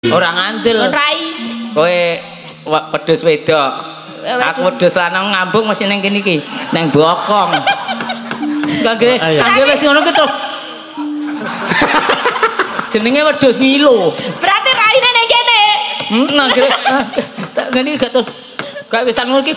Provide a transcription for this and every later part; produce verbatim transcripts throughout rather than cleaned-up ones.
Ora ngandel. Rai. Kowe wedhus wedok. Aku wedhus lanang ngambung mesti ning kene iki, ning bokong. Kangge kangge wis ngono ki terus. Jenenge wedhus ngilo. Berarti raine ning kene. Hmm, kangge tak ngene gak terus. Gak wisan ngono ki.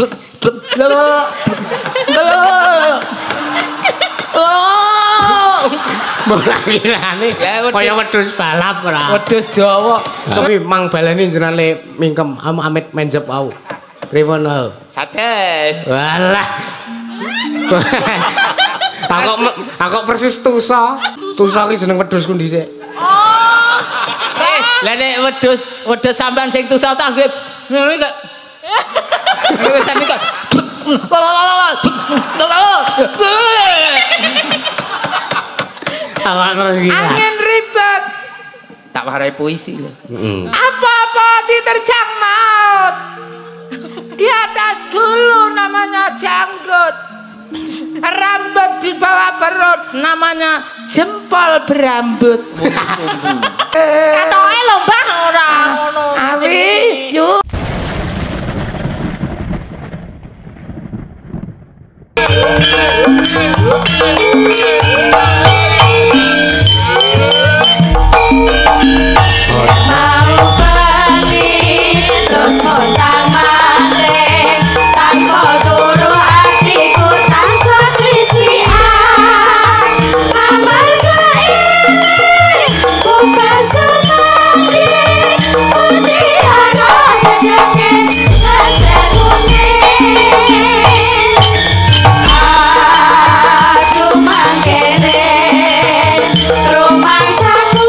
Oh, Bolak-balik kaya wedhus balap ora. Wedhus Jawa. Tapi mang baleni jenenge mingkem am amit menjep wau. Pripun wau? Sates. Walah. Aku aku persis tusa. Tusa ki jeneng wedhusku dhisik. Oh. Eh, lah nek wedhus wedhus sampean sing tusa tak nggih. Ngono iki. Wis ane kok. Awak terus gila. Angin ribet. Tak warai puisi lho. Heeh. Apa-apa diterjang maut. Di atas gulu namanya janggut. Rambut di bawah perut namanya jempol berambut. Katoke lomba ora ngono. Awi, yuk. Mau pergi terus kontang manting tanpa turu hatiku tansah krisian amarga ini bukan semati mutiara nyedeke kaca kuning aduh mangkene rumangsaku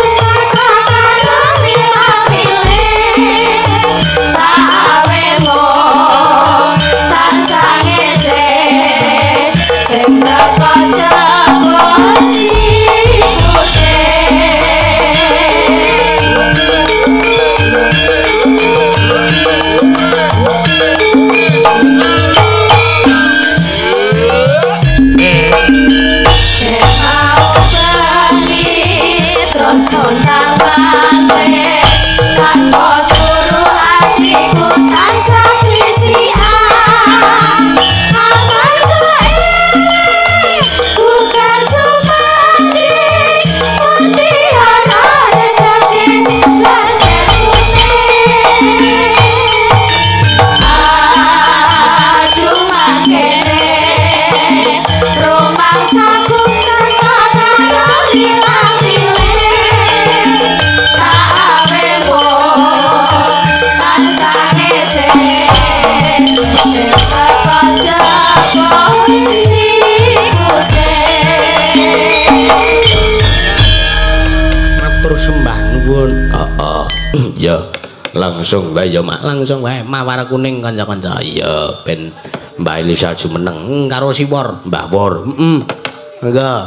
ya langsung wae ya mak langsung wae mawar kuning kanca-kanca ya ben Mbak Elisa jumeneng karo Siwor Mbah Wor heeh enggak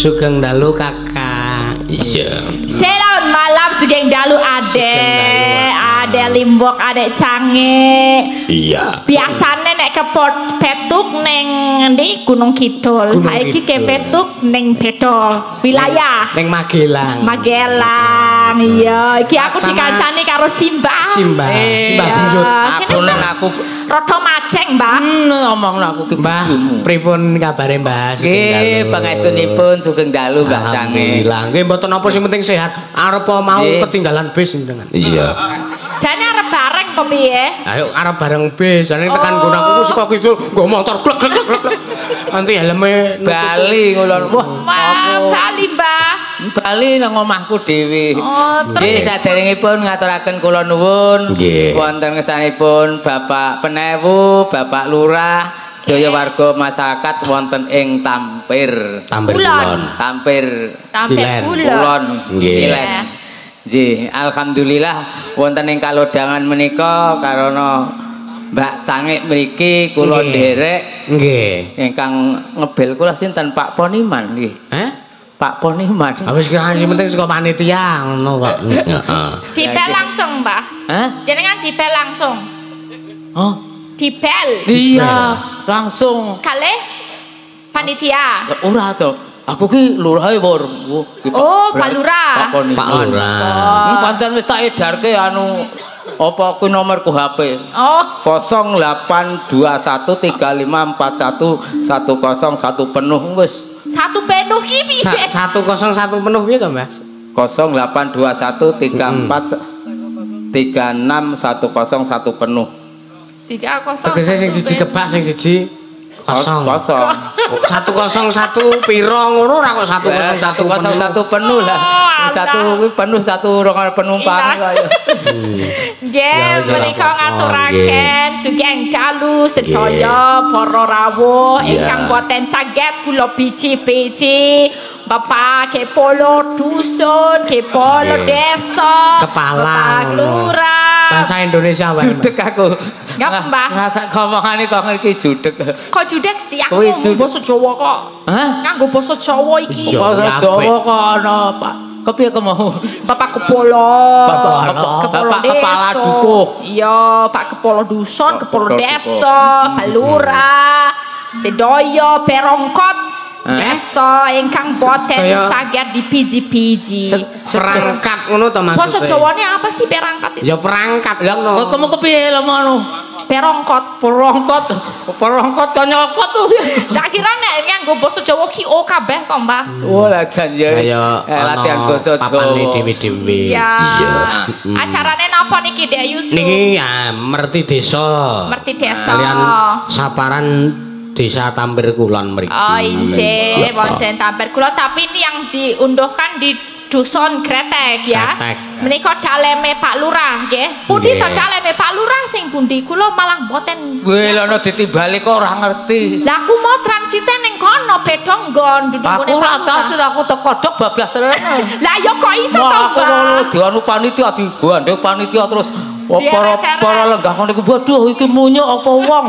Sugeng dalu kakak. Iya. Selamat malam Sugeng dalu adek. Sugeng dalu, Adek Limbok, adek Cange. Iya. Biasane nek ke pot petuk neng ndi Gunung Kidul. Gunung Saiki ke Kidul. petuk neng beda wilayah. Neng Magelang. Magelang. Iya, iki aku Sama- dikancani karo Simbah. Simbah. Eh, Simbah iya. Bunjut. Aku nang aku Rada maceng, Mbah. Hmm, ngomongno aku ki Mbah, bojomu. pripun kabare Mbah? Nggih, pangestunipun Sugeng dalu Mbah Cange. Alhamdulillah. Nggih mboten napa sing penting sehat. Arep mau Nggih. ketinggalan bis jenengan. Iya. Jane arep bareng apa piye? Ayo arep bareng bis. Jane tekan Oh. gunung aku saka kidul nggo motor glek glek glek glek. Nanti helme nutup. Bali ngulon. Wah, Wah, aku Bali, Mbah. Bali nang omahku dhewe. Oh, Nggih, terus saderengipun ngaturaken kula nuwun Nggih. wonten ngesanipun Bapak Penewu, Bapak Lurah, daya warga masyarakat wonten ing Tampir. Tampir Kulon. kulon. Tampir Tampil Dilen. kulon. Kulon. Nggih. Dilen. Nggih, alhamdulillah wonten ing kalodangan menika karana Mbak Cangik mriki kula Nggih. nderek Nggih. ingkang ngebel kula sinten Pak Poniman nggih. Heh? Pak Poniman. Habis kira sing penting saka panitia ngono kok. Heeh. Dibel langsung, Mbah. Hah? Jenengan dibel langsung. Oh, Dibel. iya, langsung. Kale panitia. Ora to. Aku ki lurahe Bor. Oh, Pak Lurah. Pak Poniman. Pak Lurah. Hmm, pancen wis tak edarke anu apa kuwi nomorku H P. Oh, nol delapan dua satu tiga lima empat satu satu nol satu penuh wis. satu penuh ki piye? Sa- satu kosong satu penuh piye to, Mbak? nol delapan dua satu tiga empat tiga enam satu nol satu penuh. tiga kosong. Tegese sing siji kebak, sing siji kosong. Kosong. satu kosong satu piro ngono ora kok satu kosong satu satu nol satu penuh lah. Oh, Satu Allah. kuwi penuh satu orang penumpang Iya. saya. Nggih, Ya, wis ora menika apa-apa. ngaturaken Sugeng dalu sedaya para rawuh Iya. ingkang boten saged kula biji-biji Bapak Kepolo dusun, Kepolo Nggih. desa, Kepala Bapak ngono. lurah. Bahasa Indonesia wae. Judek aku. Ngapa, Mbah? Ngasa ngomongane kok ngerti judek. Kok judek sih aku Kuwi ngomong judek. basa Jawa kok. Hah? Nganggo basa Jawa iki. Iya. Basa apik. Jawa kok ana, Pak. Kepiye kok mau? Bapak Kepolo. Bapak Kepolo Bapak desa. kepala dukuh. Iya, Pak Kepolo dusun, Pak Kepolo Kepala desa, Pak Lurah, sedaya perongkot Hah? desa ingkang boten Sedaya- saged dipiji-piji. Perangkat ngono to maksudnya. Basa Jawane apa sih perangkat itu? Ya perangkat Lah ngono. kok kamu kepiye lho ngono? Perongkot. Perongkot, perongkot kok nyokot tuh. Tak kira nek nganggo basa Jawa ki o kabeh kok, Mbah. Oh, lah jan ya wis. Kaya Eh, latihan ana basa papane Jawa. dhewe-dhewe. Ya. Iya. Mm. Acarane napa niki, Dek Yusuf? Niki ya merti desa. Merti desa. Kalian saparan Desa Tampir Kulon mriki. Oh, inje, Iya. wonten Tampir Kulon, tapi ini yang diunduhkan di Dusun Kretek ya. Kretek. Menika daleme Pak Lurah nggih. Pundi Nggih. to daleme Pak Lurah sing pundi? Kula malah mboten. Gue lho ditimbali kok ora ngerti. Lah aku mau transite ning kono beda nggon duduk Aku ora tau sih aku teko dok bablas rene. Lah ya kok iso to, Wah, aku Mbak? ngono dianu panitia digandeng panitia terus oh, para Deret-deret. para lenggah ngono iku waduh iki munyuk apa wong.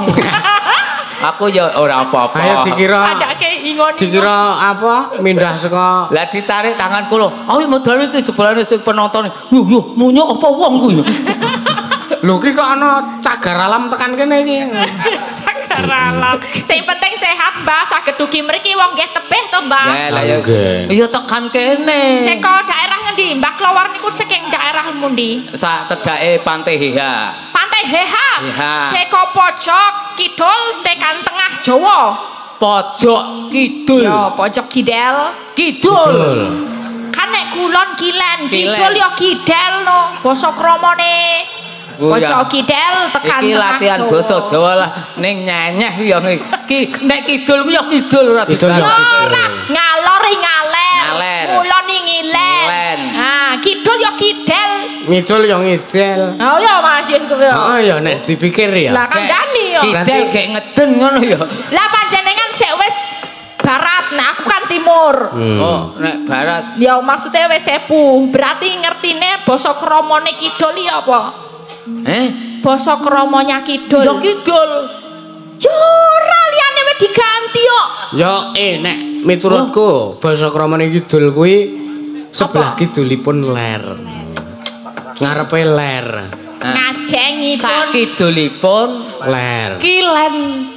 Aku ya ora apa-apa. Ayo dikira Padake ingon. dikira apa mindah saka Lah ditarik tanganku lho. Ayo medal iki jebolane sing penonton. Yuh yuh munyuk apa wong ku ya. lho ki kok ana cagar alam tekan kene iki. Sakaralam. Sing penting sehat, Mbah. Saged dugi mriki wong nggih tebih to, Mbah. Ya lah ya. Nggih. Iya tekan kene. Seko daerah ngendi? Mbah Klawar niku saking daerah mundi? Sak cedake Pantai Heha. Pantai Heha. Heha. Seko pojok kidul tekan tengah Jawa. Pojok kidul. Yo, pojok kidel. Kidul. Kan nek kulon kilen, Kilen. kidul yo kidel no. Basa kramane. Oh, ya. Pojok kidel tekan Iki tengah latihan Jawa. basa Jawa lah ning nyenyeh ya iki nek kidul ku ya kidul ora Kidul ya dibahas. kidul. Ora, ngalor ing ngaler. Ngaler. Kulon ing ngilen. Ngilen. Ah, kidul yo kidel. Ngidul yo ngidel. Oh ya Mas Yus kuwi. Oh ya nek dipikir ya. Lah kandhani yo. Kidel gek ngeden ngono ya. Lah panjenengan sik wis barat, nah aku kan timur. Hmm. Oh, nek barat Ya maksudnya wis sepuh. Berarti ngertine basa kramane kidul ya apa? eh Basa kramanya kidul. ya kidul. Yo ora liyane wis diganti kok. Yo eh nek miturutku basa kramane kidul kuwi sebelah kidulipun ler. Ngarepe ler. Ngajengipun sakidulipun ler. Kilen.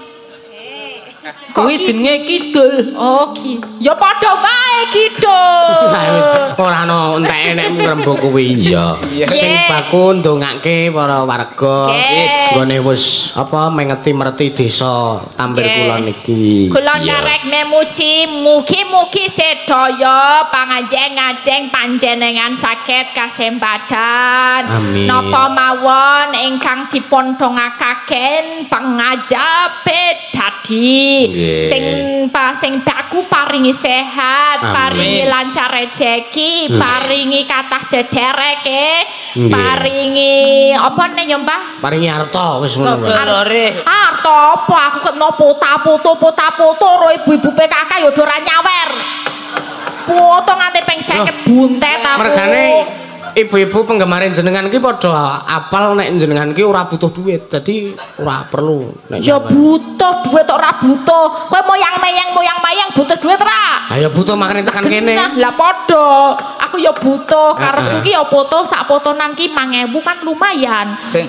Kuwi jenenge kidul. Oh, ki. Ya padha wae kidul. Lah wis ora ana enteke nek ngrembug kuwi ya. Sing baku ndongake para warga nggone wis apa mengeti merti desa Tambir Kulon iki. Kula nyarekne muji mugi-mugi sedaya pangajeng-ajeng panjenengan saged kasembadan. Napa mawon ingkang dipun dongakaken pangajabe dadi sing pa sing baku paringi sehat, paringi lancar rezeki, paringi kathah sedereke, paringi apa nek ya Mbah? Paringi harta wis ngono. Sedulure. Harta apa aku ketno pota-poto pota-poto ro ibu-ibu P K K ya udah ora nyawer. Poto nganti ping seket buntet aku. Mergane ibu-ibu penggemarin jenengan ki padha apal nek jenengan ki ora butuh duit. Dadi ora perlu nek ya butuh duit ora butuh. Kowe moyang-meyang moyang-mayang butuh duit ora? Ha ya butuh makane tekan kene. Lah padha. Aku ya butuh karepku ki ya foto sak potonan ki lima ribu kan lumayan. Sing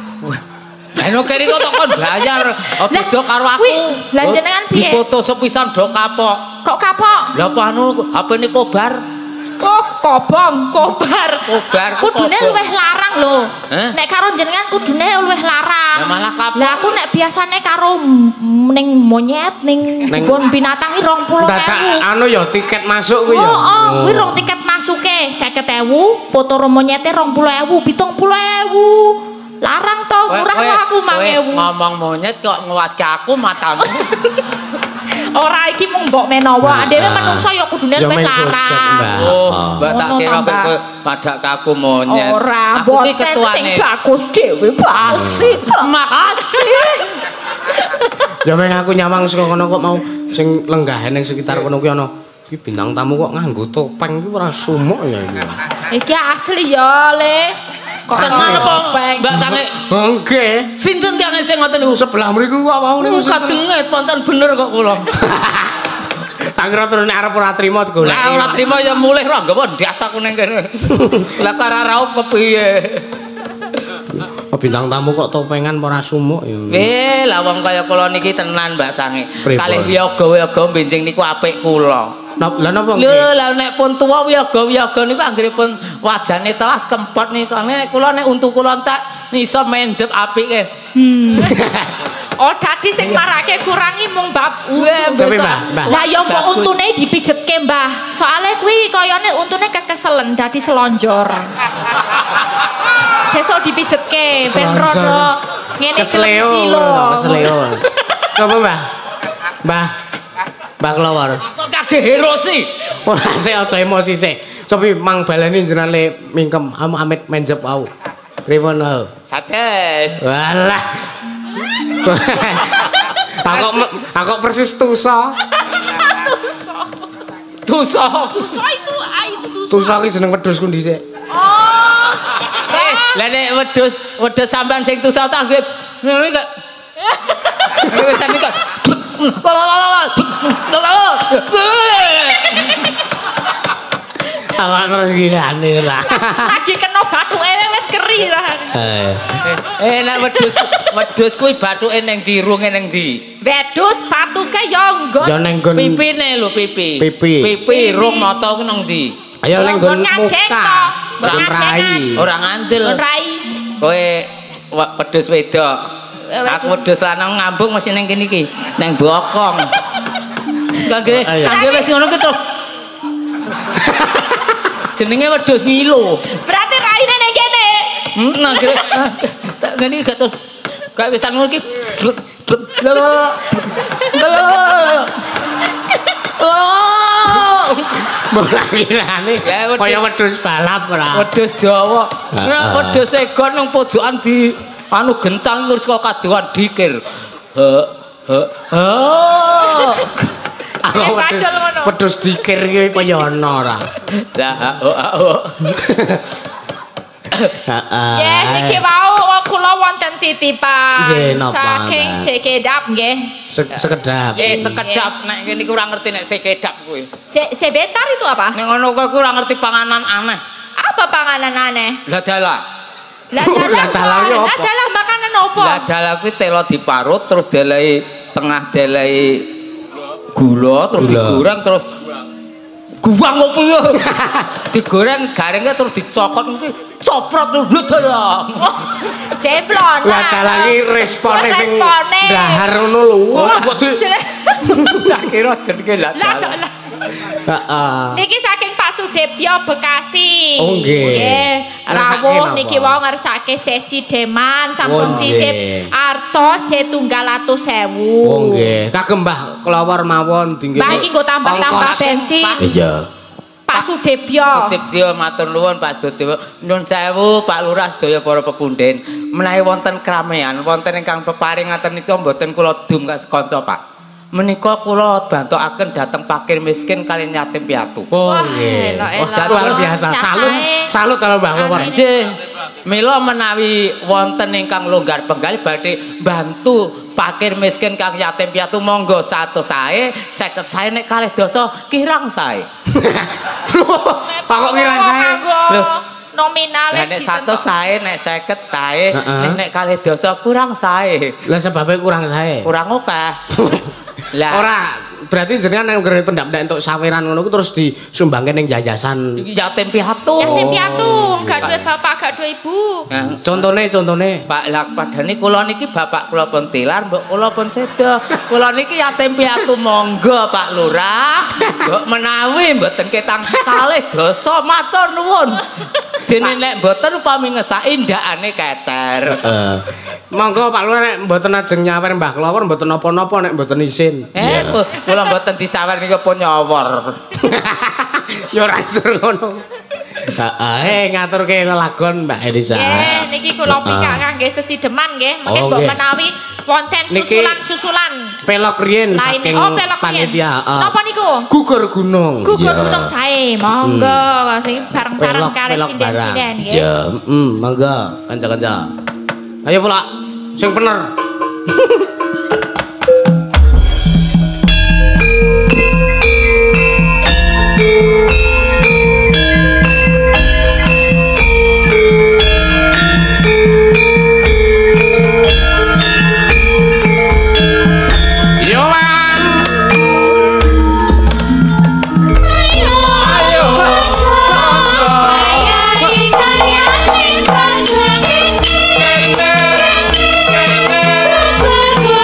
Eno kene kok kon bayar. Beda karo aku. Lah jenengan piye? Dipoto sepisan do kapok. Kok kapok? Lah apa anu H P-ne kobar. Oh, kobong, kobar. Kobar. Kudune luwih larang lho. Eh? Nek karo jenengan kudune luwih larang. Lah malah kapok. Lah aku nek biasane karo ning monyet ning kebon binatang iki rong puluh ewu. Dadak anu ya tiket masuk kuwi ya. Oh, oh, kuwi rong tiket masuke seket ewu, foto monyete rong puluh ewu, pitung puluh ewu. Larang to, murah kok aku mang ewu. Ngomong monyet kok ngewaske aku matamu. Ora iki mung mbok menawa, dhewe menungso ya kudune luwih larang. Oh, Mbak tak kira kowe padak kaku monyet. Ora, aku ki sing ketuane. bagus dhewe, asik. Makasih. Ya meng aku nyawang saka kono kok mau sing lenggahe ning sekitar kono kuwi ana. Iki bintang tamu kok nganggo topeng iki ora sumuk ya iki. Iki asli ya, Le. Kok tenan apa Mbak Sange? Nggih. Sinten tiange sing ngoten niku? Sebelah mriku kok mau niku. Kajengit pancen bener kok kula. Tak kira terus nek arep ora trima digoleki. Lah ora trima ya mulih ra nggawa ndas aku ning kene. Lah karo raup kepiye? Bintang tamu kok topengan ora sumuk ya. Eh, lah wong kaya kula niki tenan Mbak Sange. Kalih wiyaga-wiyaga benjing niku apik kula. Lah napa? Lho, lah nek pun tuwa wiyaga-wiyaga niku anggenipun wajane telas kempot niku. Nek kula nek untu kula tak iso menjep apike. Hmm. Oh, dadi sing marake kurangi mung bab untu. Sampe Mbah. Lah ya mbok untune dipijetke, Mbah. Soale kuwi kayane untune kekeselen dadi selonjor. Sesuk dipijetke ben rono ngene kesleo. Kesleo. Coba Mbah. Mbah. Mbah Klawar. Kok kagek herosi. Ora sik aja emosi sik. Cobi mang baleni jenengan le mingkem amit menjep wau. Pripun wau? Sates. Walah. Aku aku persis tusa. tusa. Tusa. Tusa itu ah itu tusa. Tusa ki jeneng wedhusku dhisik. Oh. Eh, lah nek wedhus, wedhus sampean sing tusa tak nggih. Ngono kok. Wis sak kok. Awak terus gilane lah. Lagi kena bathuke wis keri lah. Eh, eh nek wedhus, wedhus kuwi bathuke ning ndi, runge ning ndi? Wedhus batuke ya nggon. ya ning nggon Pipine lho, pipi. Pipi. Pipi rung mata ku nang ndi? Ayo ning nggon muka. Ora rai. Ora ngandel. Rai. Kowe wedhus wedok. Aku wedhus lanang ngambung mesti ning kene iki, ning bokong. Kangge kangge wis ngono ki terus. Jenenge wedhus ngilo. Berarti raine ning kene. Hmm, nang kene. Tak ngene gak terus. Gak wis ngono ki. Bolangirane kaya wedhus balap ora. Wedhus Jawa. Nek wedhus egon nang pojokan di anu gencang terus kok kadewan dikir. He he. Oh. Aku wedhus dikir iki kaya ana ora. Lah oh oh. Ya iki wau kula kula wonten titipan Nggih, napa, saking Mbak? sekedap nggih. Se- sekedap. Eh sekedap nek kene iki ora ngerti nek sekedap kuwi. Se sebentar itu apa? Nek ngono kok ora ngerti panganan aneh. Apa panganan aneh? Lah dalah. Lah Lah dalah dalah apa? lah dalah makanan apa? Lah dalah kuwi telo diparut terus dalahi tengah dalahi gula terus Gula. digoreng terus guwang opo ya? Digoreng garingnya terus dicokot kuwi coprot lho dalah. Jeblon. Lah dalah iki respone sing Respone. dahar ngono lho. Wah, kok di Tak kira jenenge lah Lah dalah. lah. Heeh. Niki saking Pak Sudebyo Bekasi. Oh, nggih. Ngersake Rawuh napa? niki wau ngersake sesi deman sampun Oh, titip nggih. arta setunggal atus ewu. Oh nggih, kagem Mbah kelawar mawon dinggih. Mbah iki nggo tambah-tambah ongkos. bensin. Iya. Pak Sudebyo. Sudibyo matur nuwun Pak Sudibyo. Nuwun sewu Pak Lurah sedaya para pepundhen. Menawi wonten kramean, wonten ingkang peparing ngaten nika mboten kula dum kas kanca Pak. Menika kula bantukaken dhateng fakir miskin kaliyan yatim piatu. Oh Wah, nggih. elok, Wah, elok. luar biasa. Salut, salut kalau Mbah Kelawar. Nggih. Mila menawi wonten ingkang longgar penggal badhe bantu fakir miskin kang yatim piatu monggo seratus sae, seket sae nek kalih dosa kirang sae. Pak kok kirang sae? Loh. Nominal Lah nek seratus sae, nek seket sae, Heeh. nek nek kalih dosa kurang sae. Lah sebabnya kurang sae. Kurang akeh. Lah Ora, berarti jenengan nang nggone pendak-pendak entuk saweran ngono ku terus disumbangke ning yayasan. iki yatim piatu. yatim piatu, Oh, gak duwe iya. bapak, gak duwe ibu. Nah, Contone, contone. Pak lak padane kula niki bapak kula pun tilar, mbok kula pun seda. Kula niki yatim piatu monggo Pak Lurah. Mbok menawi mboten ketang kalih dosa matur nuwun. Dene nek mboten upami ngesaki ndakane kecer. Heeh. Monggo Pak Lurah nek mboten ajeng nyawer Mbah Kelawar mboten napa-napa nek mboten isin. Eh, pu- kula mboten disawer niki pun nyawor. Ya ora sur ngono. Heeh, ngaturke lelagon Mbak Elisa. Nggih, niki kula pikak kangge sesideman nggih. Mungkin Oh, mbok nggih. menawi wonten Niki susulan-susulan Pelok riyen lain. saking Oh, pelok riyen. panitia. heeh. Napa niku? Gugur gunung. Gugur Iya. gunung sae, monggo sing bareng-bareng Pelok kare pelok barang. sinden-sinden nggih. Iya, heeh, monggo kanca-kanca. Ayo pula sing bener. Yo man. Ayo kanca ayahi kanyaning rasa kene. Berkumpul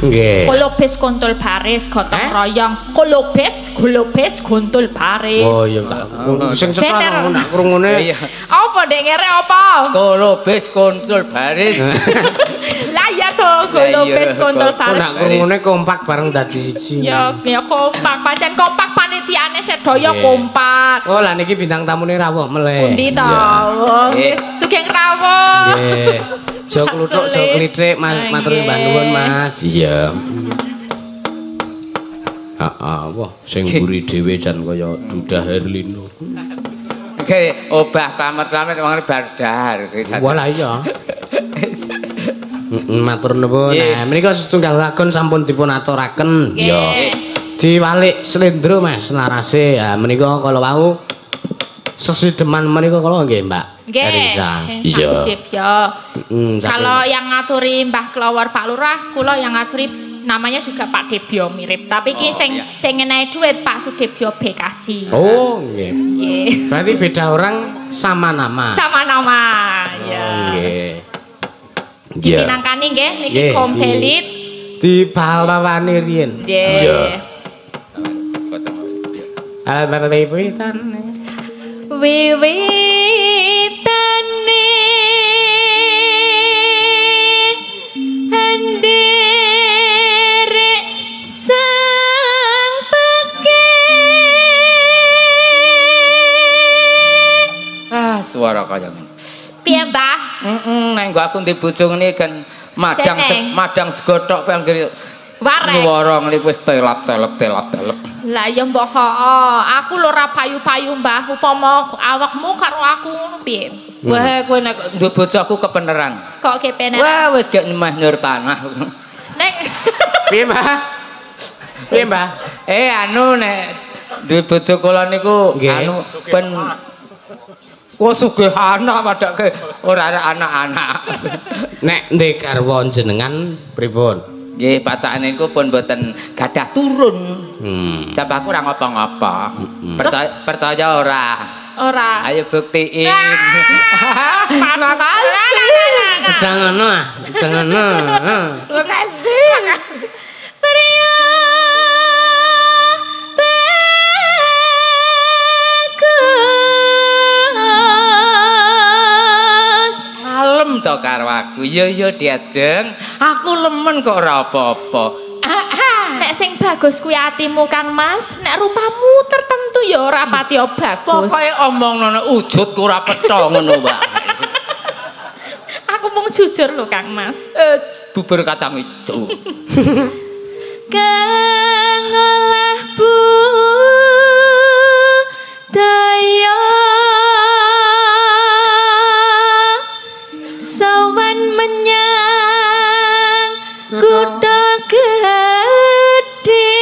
Nggih. Kolobes kontul baris gotong Eh? royong. Kolobes, kolobes kontul baris. Oh iya tak. Sing cetha Bener. nak krungune. Iya. Apa dek ngere apa? Kolobes kontrol baris. Lah ya to, kolobes iya, kontul kok- Kok baris. nak krungune kompak bareng dadi siji. Ya, ya kompak, pancen kompak panitiane sedaya Nggih. kompak. Oh lah niki bintang tamune rawuh meleh. Pundi to? Iya. Oh, Nggih. Sugeng rawuh. Nggih. Jok kluthuk, jok klithik, Mas, matur Nggih. mbah nuwun, Mas. Iya. Heeh, wah sing mburi dhewe jan kaya Duda Herlino. Oke, obah klamet-klamet wong bar dahar. Walah iya. Heeh, matur nuwun. Nggih. Nah, menika setunggal lagon sampun dipun aturaken. Nggih. Iya. Diwalik slendro Mas larase. Ha menika kala wau sesideman menika kala nggih, Mbak. Nggih. Elisa. Eh, Iya. Pak Sudip, ya. Mm, Kalau yang ngaturi Mbah Klawar Pak Lurah, kula yang ngaturi namanya juga Pak Debyo mirip. Tapi ki Oh, sing iya. sing ngenehi dhuwit Pak Sudibyo Bekasi. Oh, nggih. Nggih. Berarti beda orang sama nama. Sama nama. Ya. Oh, nggih. Dipinangkani nggih niki Nggih, kompelit. Di pahlawani riyen. Nggih. Iya. Albar-wiwitan. Wiwitane anderek sang peke. Ah, suara kaya ngono. Piye, Mbah? Heeh, nek nggo aku ndek bojo ngene kan madang se, Seneng. madang segotok penggir Warek. nyuwara ngene wis telap telep telap telep. Lah ya mbah, hoo. Aku lho ora payu-payu, Mbah. Upama awakmu karo aku ngono piye? Wah, kowe nek ndek bojo aku kepeneran. Kok kepene. Wah, wis gak nyemah nyur tanah. Nek Piye, Mbah? Piye, Mbah? Eh, anu nek duwe bojo kula niku Nggih. anu ben Wah sugih anak padake ora ada anak-anak. Nek ndek garwa jenengan pripun? Nggih, pacakane niku pun mboten gadah turun. Hmm. Jab aku ora ngapa-ngapa. Mm-mm. Percaya percaya ora? ora. Ayo buktiin. Makasih. Jangan ah, jangan ah. Makasih. Pria bagus. Malem to karo aku. Iya iya diajeng. Aku lemen kok ora apa-apa. Nek sing bagus kuwi atimu Kang Mas, nek rupamu tertentu ya ora pati bagus. Pokoke omongno wujudku ora petha ngono wae. Aku mung jujur lho Kang Mas. Eh, bubur kacang ijo. Kang olah budaya sawan menyang kutha gedhe.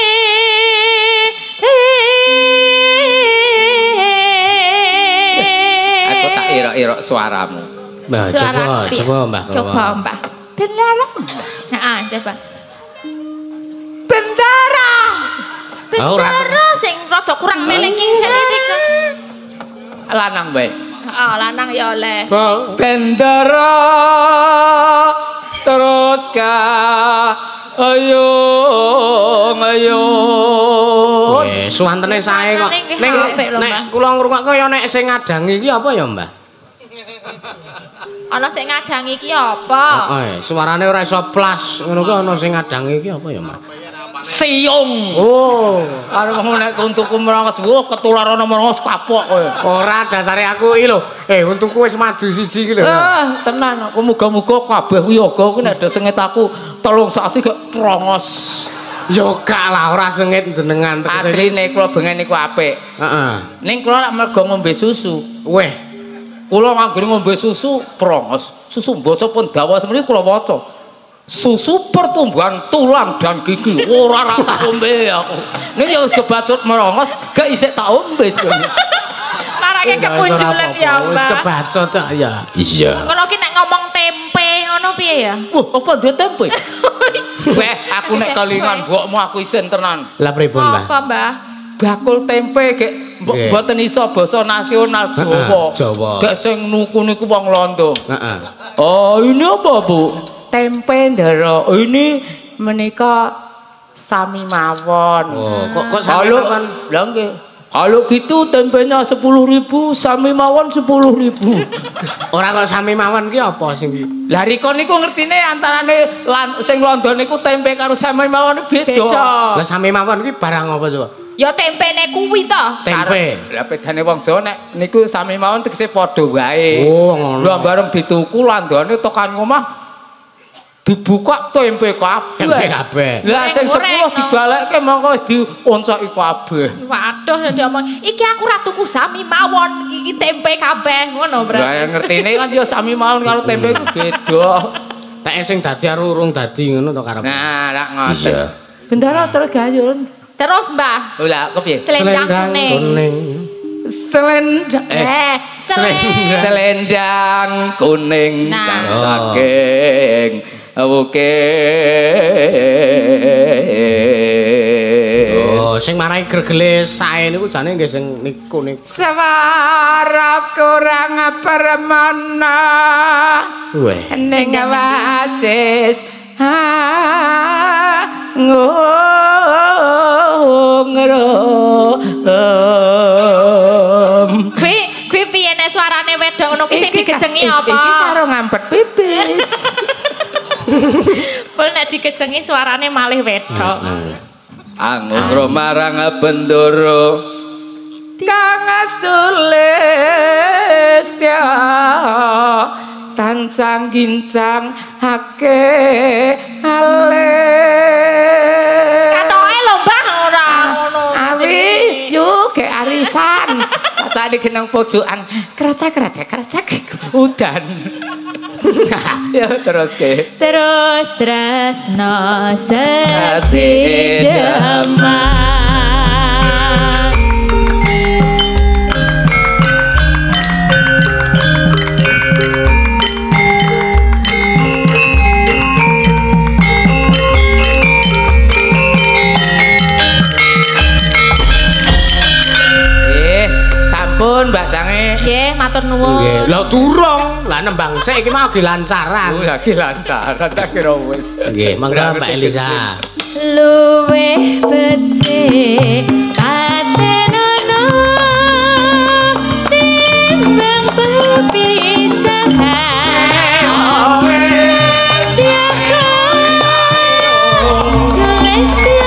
Aku tak irok-irok suaramu. Mbah, coba, piye? coba Mbah. Coba Mbah. Bendera. Heeh, coba. Bendera. Oh, ora. Bendera sing rada kurang meleng iki selidik. Lanang bae. Heeh, lanang ya oleh. Bendera terus ka ayo ayo. Eh, suwantene sae kok. Nggih, Ning apik lho, Mbah. nek kula ngrungokke kaya nek sing ngadangi iki apa ya, Mbah? Ana sing ngadangi iki apa? Heeh, suarane ora iso plas ngono ki ana sing ngadangi iki apa ya, Mbah? Siung. Oh, Arep ngono nek untukku merongos, wah ketularan merongos kapok kowe. ora dasare aku iki lho. Eh, untukku wis maju siji iki lho. Ah, tenan aku muga-muga kabeh wiyaga kuwi nek ada sengit aku telung sasi gak prongos. Yo gak lah ora sengit jenengan. Asline kula bengen niku apik. Heeh. Ning kula nek mergo ngombe susu, Weh, kula nganggone ngombe susu prongos. Susu basa Pendawa semene kula waca. Susu pertumbuhan tulang dan gigi. Ora ra tak ombe aku. Ning ya wis kebacut merongos, gak isih tak ombe sebenarnya. Marake kepunculan ya, wis Mbak. kebacot ta ya. Iya. Ngono ki nek ngomong tempe ngono piye ya? Wah, apa dia tempe? Weh, aku nek kelingan mbokmu aku isin tenan. Lah pripun, Mbah? Apa, Mbah? Bakul tempe gek Nggih. mboten iso basa nasional Heeh, Jawa. Jawa. Gek sing nuku niku wong Londo. Heeh. Oh, ini apa, Bu? Tempe ndara. Oh, ini menika sami mawon. Oh, kok kok sami Kalau- mawon? Lah nggih. Kalau gitu tempenya sepuluh ribu, sami mawon sepuluh ribu. Ora kok sami mawon ki apa sing Lah riko niku ngertine antarane lan, sing London niku tempe karo sami mawon beda. Beda. Lah sami mawon ki barang apa coba? Ya tempene kuwi to. Tempe. Lah bedane wong Jawa nek niku sami mawon tegese padha wae. Oh, ngono. Lah bareng dituku landane tekan omah dibuka tempe kabeh. Tempe kabeh. Lah sing Goreng, sepuluh no. dibalekke mongko wis dioncoki kabeh. Waduh dia omong, iki aku ra tuku sami mawon, iki tempe kabeh ngono Lah berarti. yang ngertine kan ya sami mawon karo tempe ku beda. Tak sing dadi karo urung dadi ngono to karep. Nah, lak ngoten. Iya. Bendara tergayun. Terus Mbah, Oh lah kepiye? selendang kuning. kuning. Selendang eh Eh, selendang. selendang kuning Nah. kang Oh. saking oke. Oh, sing marai gregele sae niku jane nggih sing niku niku. Swara kurang permana Weh. ning wasis ah ngrom. Kuwi kuwi piye nek suarane wedok ngono kuwi sing digejengi apa? Iki karo ngampet pipis. Pol nek digejengi suarane malih wedok. Angungro marang bendoro kang sulistya tansang gincang hake ale Katoke lho Mbah ora ngono. awi yu ge arisan pacane genang pojokan keracak-keracak keracak udan. Ya terus ke Terus tresno sesidemah. eh sampun Mbak Cange. Nggih, matur nuwun. Nggih. Lah durung. Lah nembang sik iki mau dilancaran. Oh lagi lancaran tak kira wis. Nggih, mangga Mbak Elisa. Luweh becik patenono timbang pepisahan biakon selestia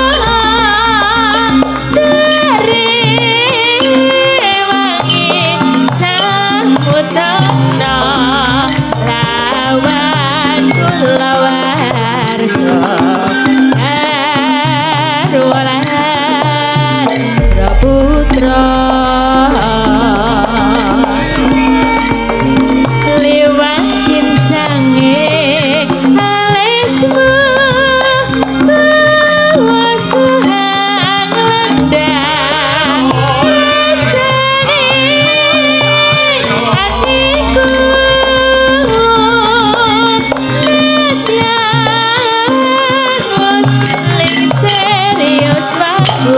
dari wangi samutono rawan kulawarga Putra liwat kincange alismu bawa suhang lendang rasane hatiku letlangus ling serius waku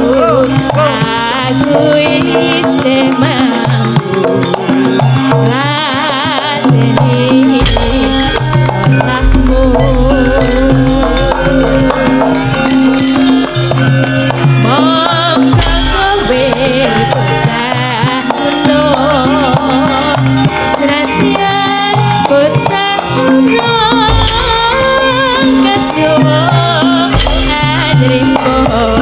aku isih mampu ladeni salahmu monggo kowe bocah enom senadyan bocah enom ketua adrimbo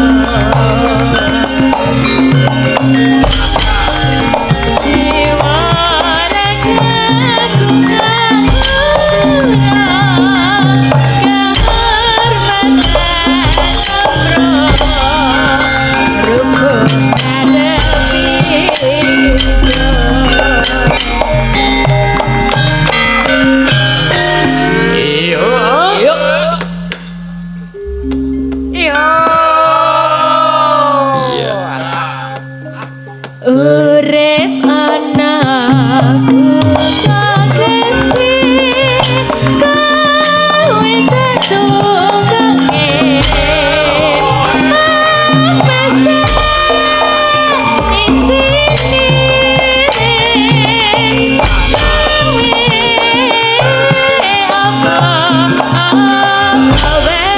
Urip anakku saketi kowe tetunggange masa isine kowe apa apa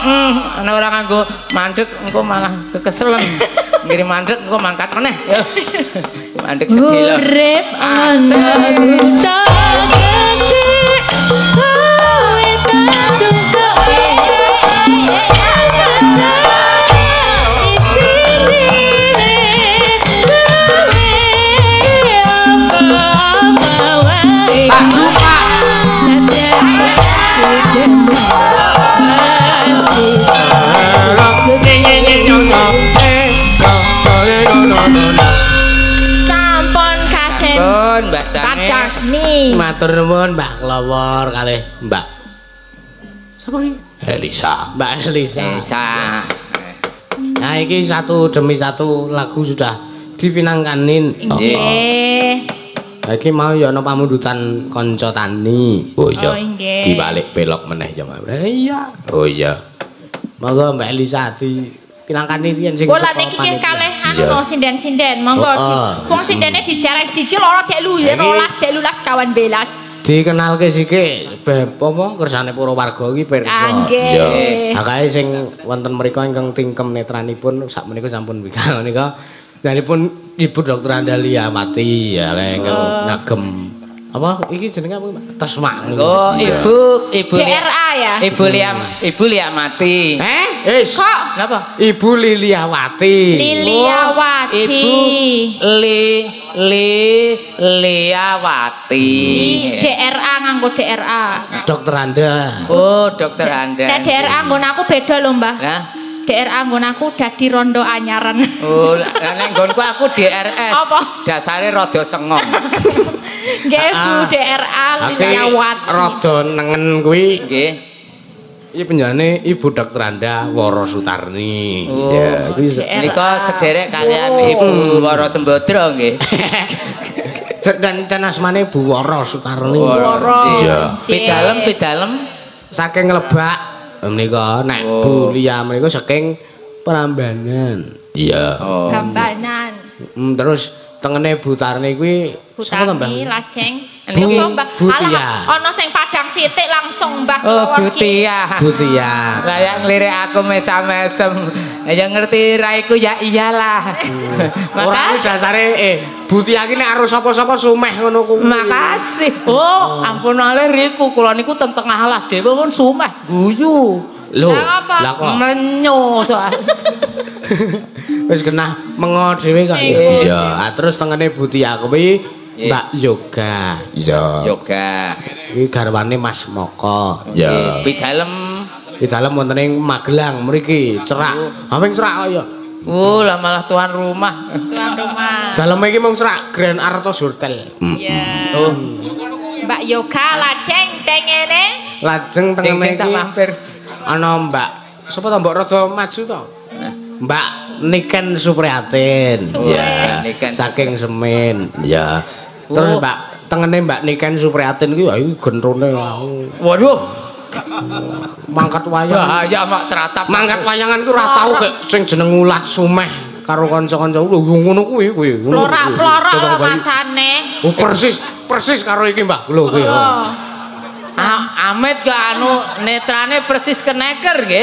Heeh, ana ora nganggo mandek engko malah kekeselen. Ngirim mandek engko mangkat meneh. Yo. Mandek sedelo. Urip ana tak gede kowe tak sampun kasen Pun Mbak Cange. kadang-ni Matur nuwun Mbak Klawor kalih Mbak. Sapa iki? Elisa. Mbak Elisa. Bisa. Nah iki satu demi satu lagu sudah dipinangkanin. nggih Lah iki mau ya ana pamundutan kanca tani. Oh iya. Oh, nggih. Dibalik belok meneh ya Mbak. Iya. Oh iya. Monggo Mbak Elisa di pinangkani riyen sing Bola saka niki nggih panitia. kalih anu Iya. no sinden-sinden. Monggo Oh, di- oh. wong sindene dijarek siji loro dek lu ya Iki- rolas dek lulas kawan belas. Dikenalke sithik beb apa kersane Purwowarga iki pirsa. Ah, nggih. Iya. Akae sing wonten mriku ingkang tingkem netranipun sak menika sampun wika menika. Danipun Ibu Dokter Andaliawati ya ingkang ngagem apa iki jenenge apa Mbak? Tesmak. Oh, Ibu, Ibu D Lia- R A ya. Ibu Liam, Ibu Liamati. Eh, wis. Kok Kenapa? Ibu Liliawati. Liliawati. Ibu Li Li Liawati. D R A nganggo D R A. Dokter Anda. Oh, Dokter Anda. Nek D R A nggon aku beda lho, Mbah. Nah, D R A nggon aku dadi rondo anyaran. oh, lah nek nggonku aku D R S. Apa? Dasare rada sengong. Nggih Bu Ah. D R A Oke, Liliawati. rada nengen kuwi Nggih. iki penjane Ibu Dokter Anda Woro Sutarni. Oh, Ya, kuwi se- D R A. Nika sederek kalian Oh. Ibu Waro Sembodro nggih. dan canasmane Bu Woro Sutarni. Woro. Iya. Pidalem pidalem. Saking Lebak menika nek Oh. Bu Lia menika saking Prambanan. Iya. Oh. Gambanan. Mm, terus tengene Bu Tarni kuwi sapa to, Mbah? Butani lajeng. Bu- Napa, Mbah? Bu Alah, Tia. ana sing padang sithik langsung Mbah Oh, Klawor Bu ki. Tia. Bu Tia. Layak ngelirik aku mesam-mesem. Ya ngerti raiku ya iyalah. Ora iki Makasih. dasare eh Bu Tia ki nek karo sapa-sapa sumeh ngono kuwi. Makasih. Oh, ampun ale riku kula niku teng tengah alas dhewe pun sumeh guyu. Lho, Lah apa? lah kok Mlenyo soal. wis kena mengo dhewe kok. Iya. Iya, ah, terus tengene Bu Tia kuwi Iya. Mbak Yoga. Iya. Yoga. Kuwi garwane Mas Moko. Iya. Pidalem. Di dalam wonten ing Magelang mriki cerak. Aming cerak kaya. Oh, lah malah tuan rumah. Tuan rumah. Dalem iki mung cerak Grand Artos Hotel. Ya. Oh, Mbak Yoga lajeng tengene. Lajeng sing tengene sing tak iki mampir. ana Mbak sapa to Mbak rada maju to? Mbak Niken Supriyatin. Supri. Ya, Niken. saking Semen. Ya. Terus Oh. Mbak tengene Mbak Niken Supriyatin ki ya iki gentrone Waduh, mangkat wayang. bahaya mak teratap. Mangkat wayangan ku ora tau kek sing jeneng ulat sumeh karo kanca-kanca lho yo ngono kuwi kuwi. ngono kuwi. Plorak-plorak Totong bayi. matane. Oh persis, persis karo iki Mbak lho kuwi. Oh. Ah, Amit ke anu netrane persis ke neker nggih.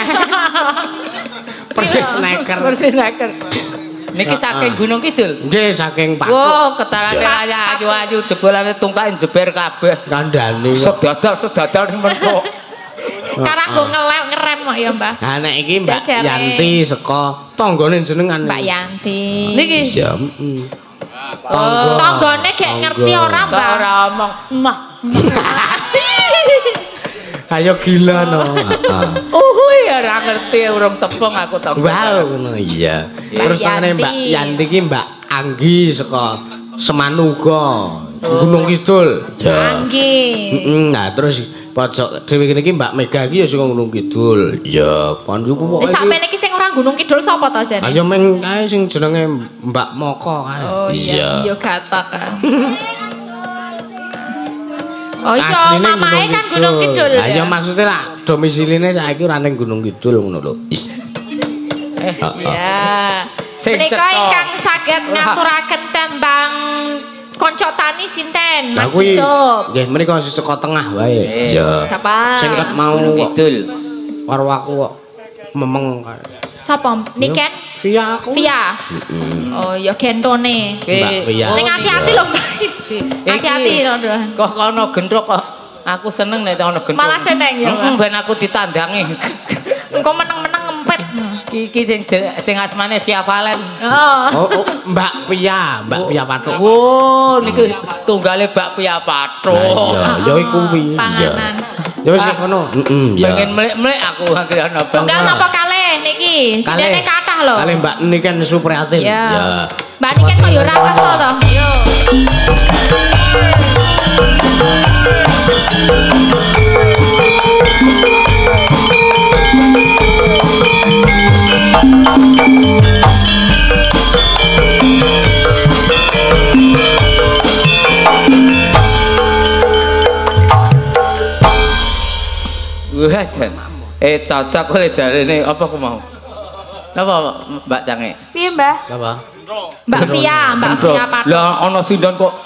Persis neker. Persis neker. Niki saking Gunung Kidul. Nggih saking Pak Wow, ketarane kaya ayu-ayu jebolane tungkain jeber kabeh. kandhane kok. Sedadal sedadal ning menko. Karang go ngelem ngerem kok ya, Mbah. Nah nek iki Mbak Jajare. Yanti saka tanggane jenengan. Mbak Yanti. Niki Ya, heeh. Oh, Tanggane gek ngerti ora, kok Mbak? ora omong. Mah. Ayo gila no. Heeh. Oh, ya ora ngerti urung tepung aku tau. Wow, ngono iya. Terus tangane Mbak Yanti ki Mbak Anggi saka Semanuga, Gunung Kidul. Ya. Anggi. Heeh, nah terus pojok dhewe kene iki Mbak Mega iki ya saka Gunung Kidul. Ya, konjoku Wis pokoke. sampeyan iki sing ora Gunung Kidul sapa to jane? Ayo meng kae sing jenenge Mbak Moko kae. Oh iya, iya gatak. ah. Oh iya, Asline mamae kan Gunung Kidul. Lah ya maksudnya lah domisiline saiki ora ning Gunung Kidul ngono lho. Ih. Iya. Sing Menika cetha. ingkang saged ngaturaken tembang Konco Tani sinten? Lah Mas kuwi Yusuf. nggih menika saka tengah wae. Eh. Iya. Siapa? Sing ket mau Gunung kok Kidul. karo aku kok memeng. Sapa? Niken? Via aku. Via. Oh, ya gentone. Mbak Via. Ning hati-hati lho, Mbak. Hati-hati lho. Kok kono gendrok kok. Aku seneng nek ono gendrok. Malah seneng ya. Heeh, ben aku ditandangi. Engko meneng-meneng ngempet. Iki sing sing asmane Via Valen. Oh. Oh, oh, Mbak Pia, Mbak Pia Patruk. Oh, niku tunggale Mbak Pia Patruk. Nah, iya, ya iku kuwi. Panganan. Ya wis ngono. Heeh, ya. Pengen melik-melik aku anggere ana Tunggal napa kalih niki? Sidene kathah lho. Kalih Mbak Niken Supriyatin. Ya. Ya. Mbak Niken kok ya ora kersa to. Yo. Wah, jan. Eh cocok kok jarene apa ku mau? Napa Mbak Cange? Piye, Mbah? Apa? Mbak Via, Mbak Via Patruk. Lah ana sindan kok.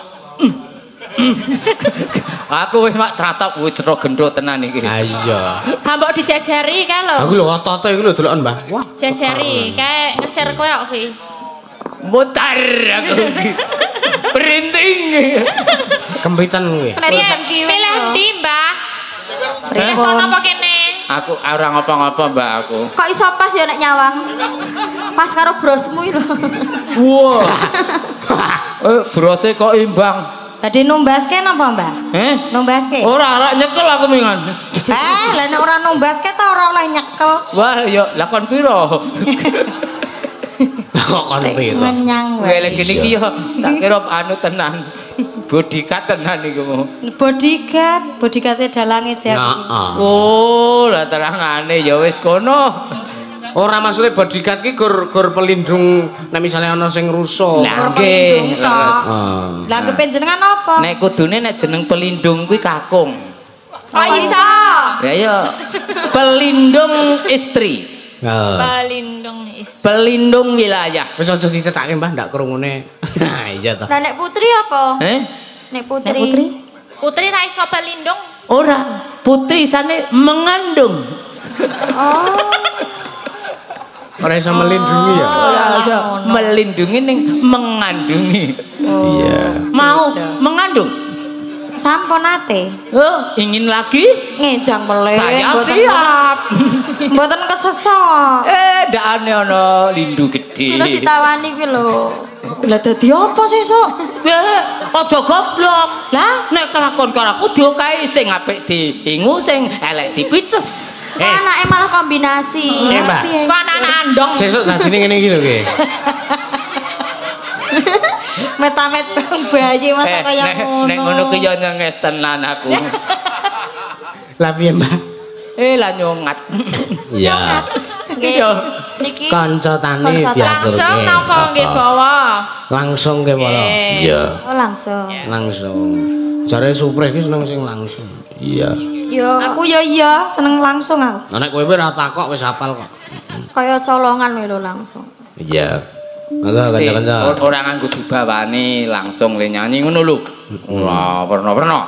Aku wis mak tratap wis cetro gendro tenan iki. Ha iya. Ha mbok dijajari kae lho. Aku lho otote iku lho deloken, Mbah. Wah. Jajari kae ngeser kowe kok, Vi. Mutar aku iki. Printing. Kempitan kuwi. Kenetan kiwe. Pilih ndi, Mbah? Pilih Pripun? kono apa kene? Aku ora ngapa-ngapa, Mbak aku. Kok iso pas ya nek nyawang? Pas karo brosmu iki lho. Wah. Eh brose kok imbang. Tadi numbaske napa, Mbah? Eh? Numbaske. Ora ora nyekel aku mingan. Eh, lah nek ora numbaske ta ora oleh nyekel. Wah, ya lakon piro? Kok kon piro? Ngenyang Kowe wae. lek kene iki ya tak kira anu tenan. Bodyguard tenan iku mau. Bodyguard, bodyguard dalange Jaki. Heeh. Oh, lah terangane ya wis kono. Ora maksudnya bodyguard ki gur gur pelindung nek misale ana sing rusuh. Lah Gur nggih. pelindung tok. Heeh. Lah kepenjenengan apa? Nek kudune nek jeneng pelindung kuwi kakung. Kok iso? Ya ya. Pelindung istri. Heeh. Pelindung istri. Pelindung wilayah. Wis aja dicethake, Mbah, ndak krungune. Nah, iya ta. Lah nek putri apa? Eh? Nek putri. Nek putri? Putri ra iso pelindung. Ora. Putri sane mengandung. Oh. Ora iso melindungi ya. Ora lah iso ngono. melindungi ning mengandungi. Iya. Mau mengandung? Sampun ate. Oh, ingin lagi? Ngejang meleh. Saya Mboten- siap. Mboten kesesok. Eh, dakane ana lindu gede. Lho ditawani kuwi lho. Lah dadi apa sih, Sok? Eh, aja goblok. Lah, Nek kelakon karo aku diokahi sing apik diingu, sing elek dipites. kok anake malah kombinasi. Eh, Mbak. Piye? Kok anak-anak andong. Sesuk dadine ngene iki lho ki. Metamet bang bayi masa Eh, kaya nek ngono. nek ngono ki yo nyenges tenan aku. Lah piye, Mbak? Eh, lah nyongat. Iya. Nggih. Yo. Niki Kanca tani Kanca tani. diaturke. Langsung napa nggih bawa? Langsung ke wala. Eh. Iya. oh langsung. Langsung. Jare Suprih ki seneng sing langsung. Iya. Yo, aku yo iya seneng langsung aku. Nek kowe ora takok wis hafal kok. Kaya colongan wae lho langsung. Iya. Mangga Si, kanca-kanca. or- Ora nganggo dibawani langsung le nyanyi ngono lho. Ora pernah-pernah.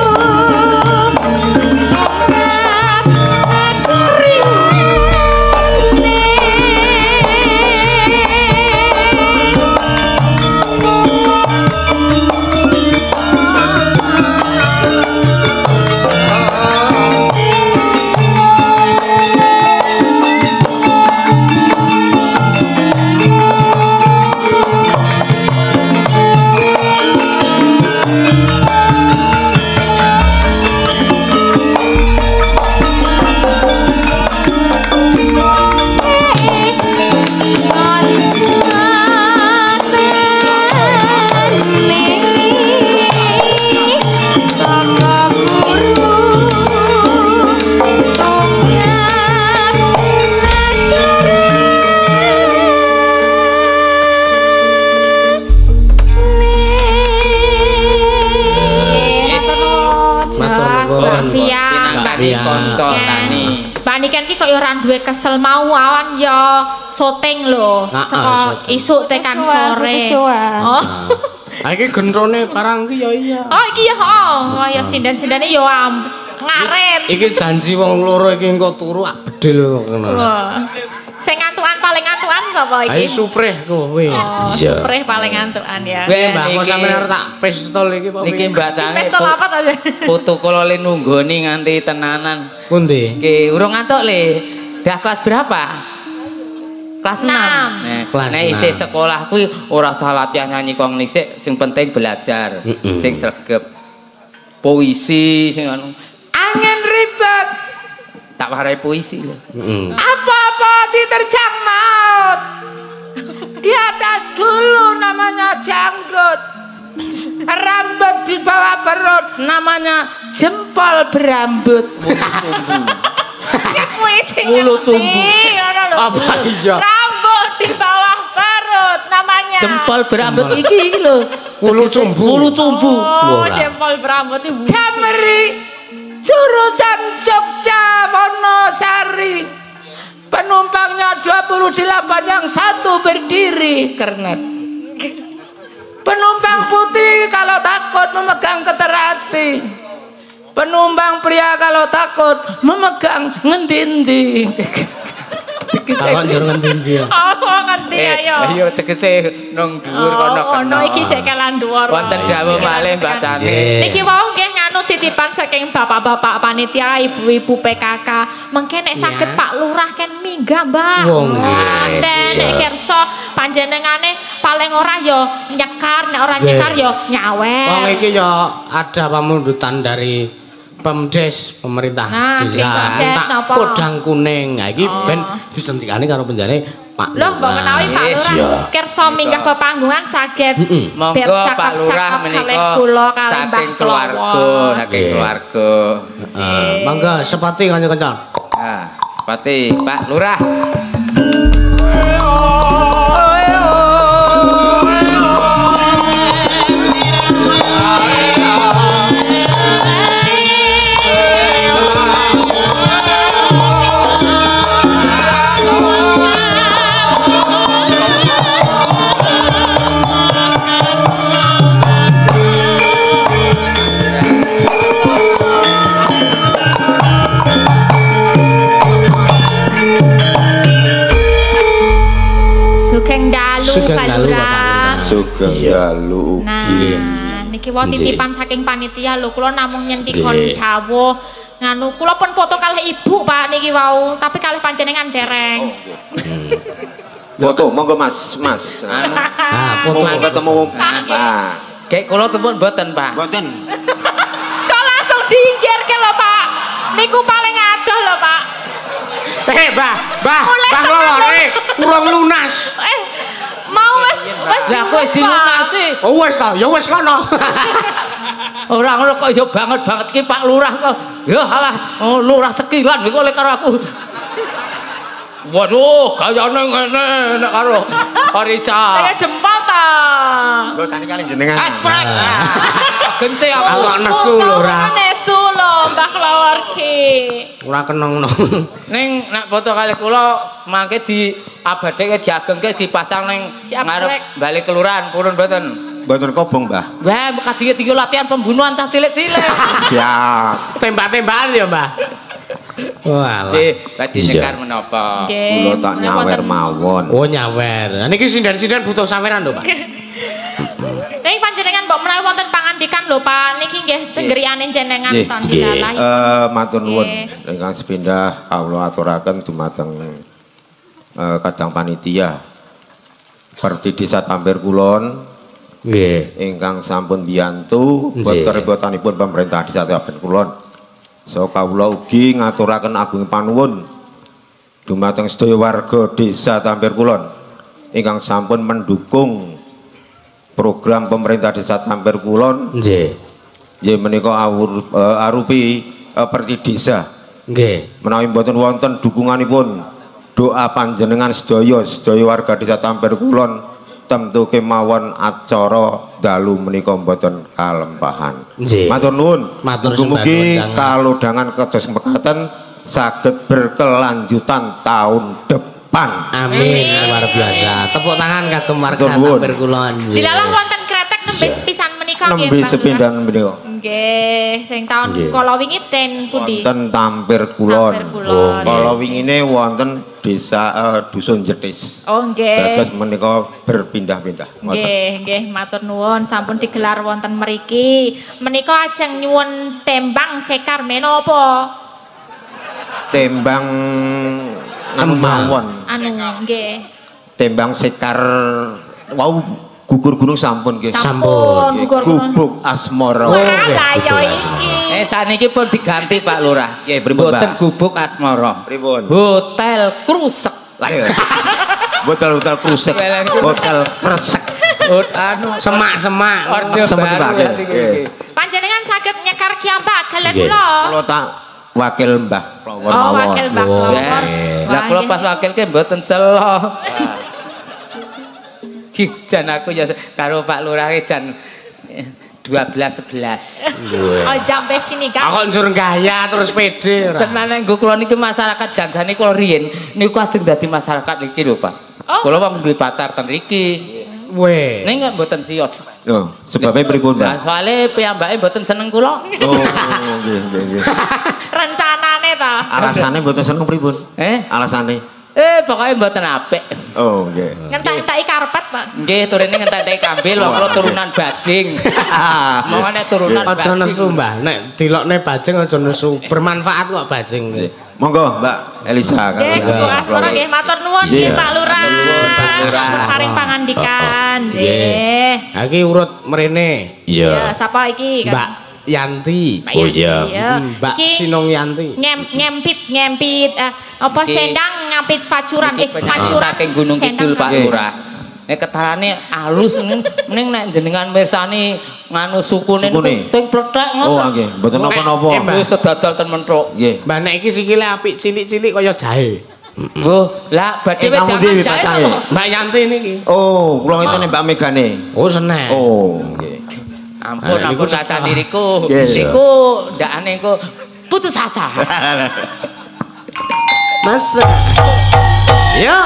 Saka guru Matur Jas, nuwun. Mbak Fia. Pinanggani Mbak Fia. kanca Ken. tani. Mbak Niken ki kok ya ora duwe kesel mau awan ya syuting lho. Ah, ah, Saka syuting. isuk tekan Tujuan, sore. tujuan. Oh. Ah iki gentrone parang ki ya iya. Oh iki ya oh, oh ya sindan-sindane ya am ngaret. Iki janji wong loro iki engko turu ah bedil ngono. Wah. Sing ngantukan paling ngantukan sapa Ayo iki? supreh kowe. Oh, supreh paling ngantukan ya. Weh, Mbak, kok niki- sampeyan arep tak pistol iki kok. Niki mbacane Pistol apa ta? foto kula le nunggoni nganti tenanan. Pundi? Oke, urung ngantuk le. Dah kelas berapa? Kelas enam. Enam. Nah, Kelas nah enam. isih sekolah kuwi ora usah latihan nyanyi kong nisik, sing penting belajar. Mm-mm. Sing sregep. Puisi sing anu. Angin ribet. Tak warai puisi lho. Heeh. Apa-apa diterjang maut. Di atas gulu namanya janggut. Rambut di bawah perut namanya jempol berambut. Ya puisi. Mulut sumbu. Apa iya? Rambut di bawah perut namanya Jempol berambut iki iki lho. Ulu cumbu. Ulu cumbu. Oh, Wah. jempol berambut itu. Damri jurusan Jogja Wonosari. Penumpangnya dua puluh delapan yang satu berdiri kernet. Penumpang putri kalau takut memegang keterati. Penumpang pria kalau takut memegang ngendindi. Takon jero ngendi ya. Oh, ngerti Eh, ayo. ayo tegese nang dhuwur kono Oh, ono iki cekelan dhuwur. Wonten dawuh malih bacane. Nggih. Niki wau nggih nganu titipan saking bapak-bapak panitia, ibu-ibu P K K. Mengke nek saged Pak Lurah ken minggah, Mbak. Wong Nah, nggih. nek nek kersa panjenengane paling ora ya nyekar, nek ora Nggih. nyekar ya nyawer. Wong iki ya ada pamundutan dari Pemdes pemerintah Nah, desa. sing Pemdes Tak napa? Kodang kuning. Nah iki Oh. ben disentikane karo penjane Pak. Loh, mbok menawi Pak Lurah kersa minggah pepanggungan saged Heeh. Monggo Pak Lurah menika saking keluarga, saking Nggih. keluarga. Heeh. Mangga sepati kanca-kanca. Nah, sepati Pak Lurah. Sugeng dalu Sugeng Pak dalu, Lurah. Bapak. Sugeng dalu Nah, ugi. niki wau titipan saking panitia lho, kula namung nyentikon Nggih. dawuh nganu kula pun foto kalih ibu Pak niki wau, tapi kalih panjenengan dereng. Foto monggo Mas, Mas. Nah, foto Monggo ketemu Pak. Kayak kula tumpun mboten, Pak. Mboten. Kok langsung diinggirke lho Pak. Niku paling adoh lho Pak. Eh, Mbah, Mbah, Mulai Mbah tenan, lho, lho. eh, urung lunas. Eh, mau wis wis Lah kowe dilunasi. dilunasi. Oh wis ta, ya wis kono. Ora ngono kok ya banget-banget iki Pak Lurah kok. Ya alah, oh, lurah sekilan iki oleh karo aku. Waduh, gayane ngene nek karo Parisa. Saya jempol ta. Lho sani kali jenengan. Asprek. Genti Aku aku. kok nesu lho ora. Nesu lho Mbah Klawarki. Ora kenong. Ning nek foto kali kula mangke di abadeke diagengke dipasang ning Diabrek. ngarep bali kelurahan purun mboten. Mboten kobong, Mbah. Wah, kadhe tinggal latihan pembunuhan cah cilik-cilik. Siap. Tembak-tembakan ya, Mbah. Walah. Nggih, badhe Iya. nekar menapa? Nggih. Kula tak nyawer mawon. Oh nyawer. Nah, niki sindan-sindan butuh saweran lho, Pak. Ning panjenengan mbok menawi wonten pangandikan lho Pak, niki nggih cenggeriane jenengan Nggih, ton nggih. dilalahi. Eh, matur nuwun Nggih. ingkang sepindah kawula aturaken dumateng eh, kadang panitia Perdi Desa Tampir Kulon Nggih. ingkang sampun mbiyantu buat Nggih. keributanipun pemerintah Desa Tampir Kulon. So kawula ugi ngaturaken agung panuwun dumateng sedaya warga Desa Tampir Kulon ingkang sampun mendukung program pemerintah Desa Tampir Kulon Nggih. nggih menika awur eh, arupi eh, Perdi Desa. Nggih. Menawi mboten wonten dukunganipun doa panjenengan sedaya sedaya warga Desa Tampir Kulon tentu kemawon acara dalu menika mboten kalempahan. Nggih. Matur nuwun. Matur Mugi-mugi sembah kalodhangan kados mekaten saged berkelanjutan tahun depan. Amin, luar biasa. Tepuk tangan kagem warga Matur nuwun. Tampir kula nggih. Dilalah wonten kretek nembe sepisan menika nggih. Nembe Mbah sepindhan menika. Nggih, sing taun Nggih. kala wingi ten pundi? Wonten Tampir Kulon. Tampir Kulon. Kala wingine wonten desa eh, dusun Jetis. Oh nggih. Dados menika berpindah-pindah. Ngoten. Nggih, nggih, matur nuwun sampun digelar wonten mriki. Menika ajeng nyuwun tembang sekar menapa? Tembang anu Tembang. mawon. Anu nggih. Tembang sekar wau gugur gunung sampun nggih. Sampun Nggih, gugur gunung. Gubuk Asmara. Wah, nggih, lah ya betul, iki. Eh saniki pun diganti Pak Lurah. Nggih, pripun, Boten Mbak? gubuk asmara. Pripun? Hotel Krusek. Lah ya. Hotel-hotel krusek, hotel kresek. Hot anu Semak-semak. orde Semet baru dipakai. ya, iki. Nggih. Panjenengan saged nyekar kiambak kalian Nggih. kula. Kula tak wakil Mbah Plawon Oh, mawon. wakil Mbah Oh, Plawon. nggih. Lah kula pas wakilke mboten selo. Jan aku ya karo Pak Lurah ki jan dua belas sebelas. Nggih. Oh, jambe sini kan. Aku njur gaya terus pede ora. Tenan nggo kula niki masyarakat janjane kula riyen niku ajeng dadi masyarakat niki lho, Pak. Oh. Kula wong duwe pacar ten riki. Weh. Ning kok mboten sios. Oh, sebabnya pripun, Lah Mbah? soalé piyambake mboten seneng kula. Oh, nggih, nggih, nggih. Rencanane ta. Alasane mboten seneng pripun? Eh? Alasane. Eh, pokoknya mboten apik. Oh, nggih. Ngentak-entaki karpet, Pak. Nggih, turune ngentek-entek kambil, wong kula turunan bajing. Monggo nek turunan Aja bajing. nesu, Mbah. Nek dilokne bajing aja nesu. Bermanfaat kok bajing. Nggih. Monggo, Mbak Elisa. Nggih, Kalau- Gubuk Asmara nggih matur nuwun Iya. nggih Pak Lurah. Matur nuwun, Pak Lurah. Paring pangandikan, Nggih. nggih. Ha iki urut mrene. Ya, sapa iki? Mbak Yanti. Mbak Yanti, ya. Hmm, Mbak Iki Sinong Yanti. Ngem ngempit ngempit eh, apa Iki- sendang ngampit pacuran eh Iki penyanyi pacuran saking Gunung sendang Kidul Pak Nggih. Lurah. Nek ketarane alus ning mending nek jenengan mirsani nganu sukune niku Sukune? ting plethek Oh, ngoten. nggih, mboten Eh, napa-napa. eh, Mbak. Wis sedadal ten mentruk. Nggih. Mbak nek iki sikile apik cilik-cilik kaya jahe. Oh, lah badhe Eh, kamu wedangan dhewe jahe pacahe? apa? Mbak Yanti niki. Oh, kula ngitene Mbak Megane. Oh, seneng. Oh, nggih. Ampun, Nah, niku ampun rasa cekak. diriku. Nggih. Niku ndakane niku putus asa. Mas. Yo.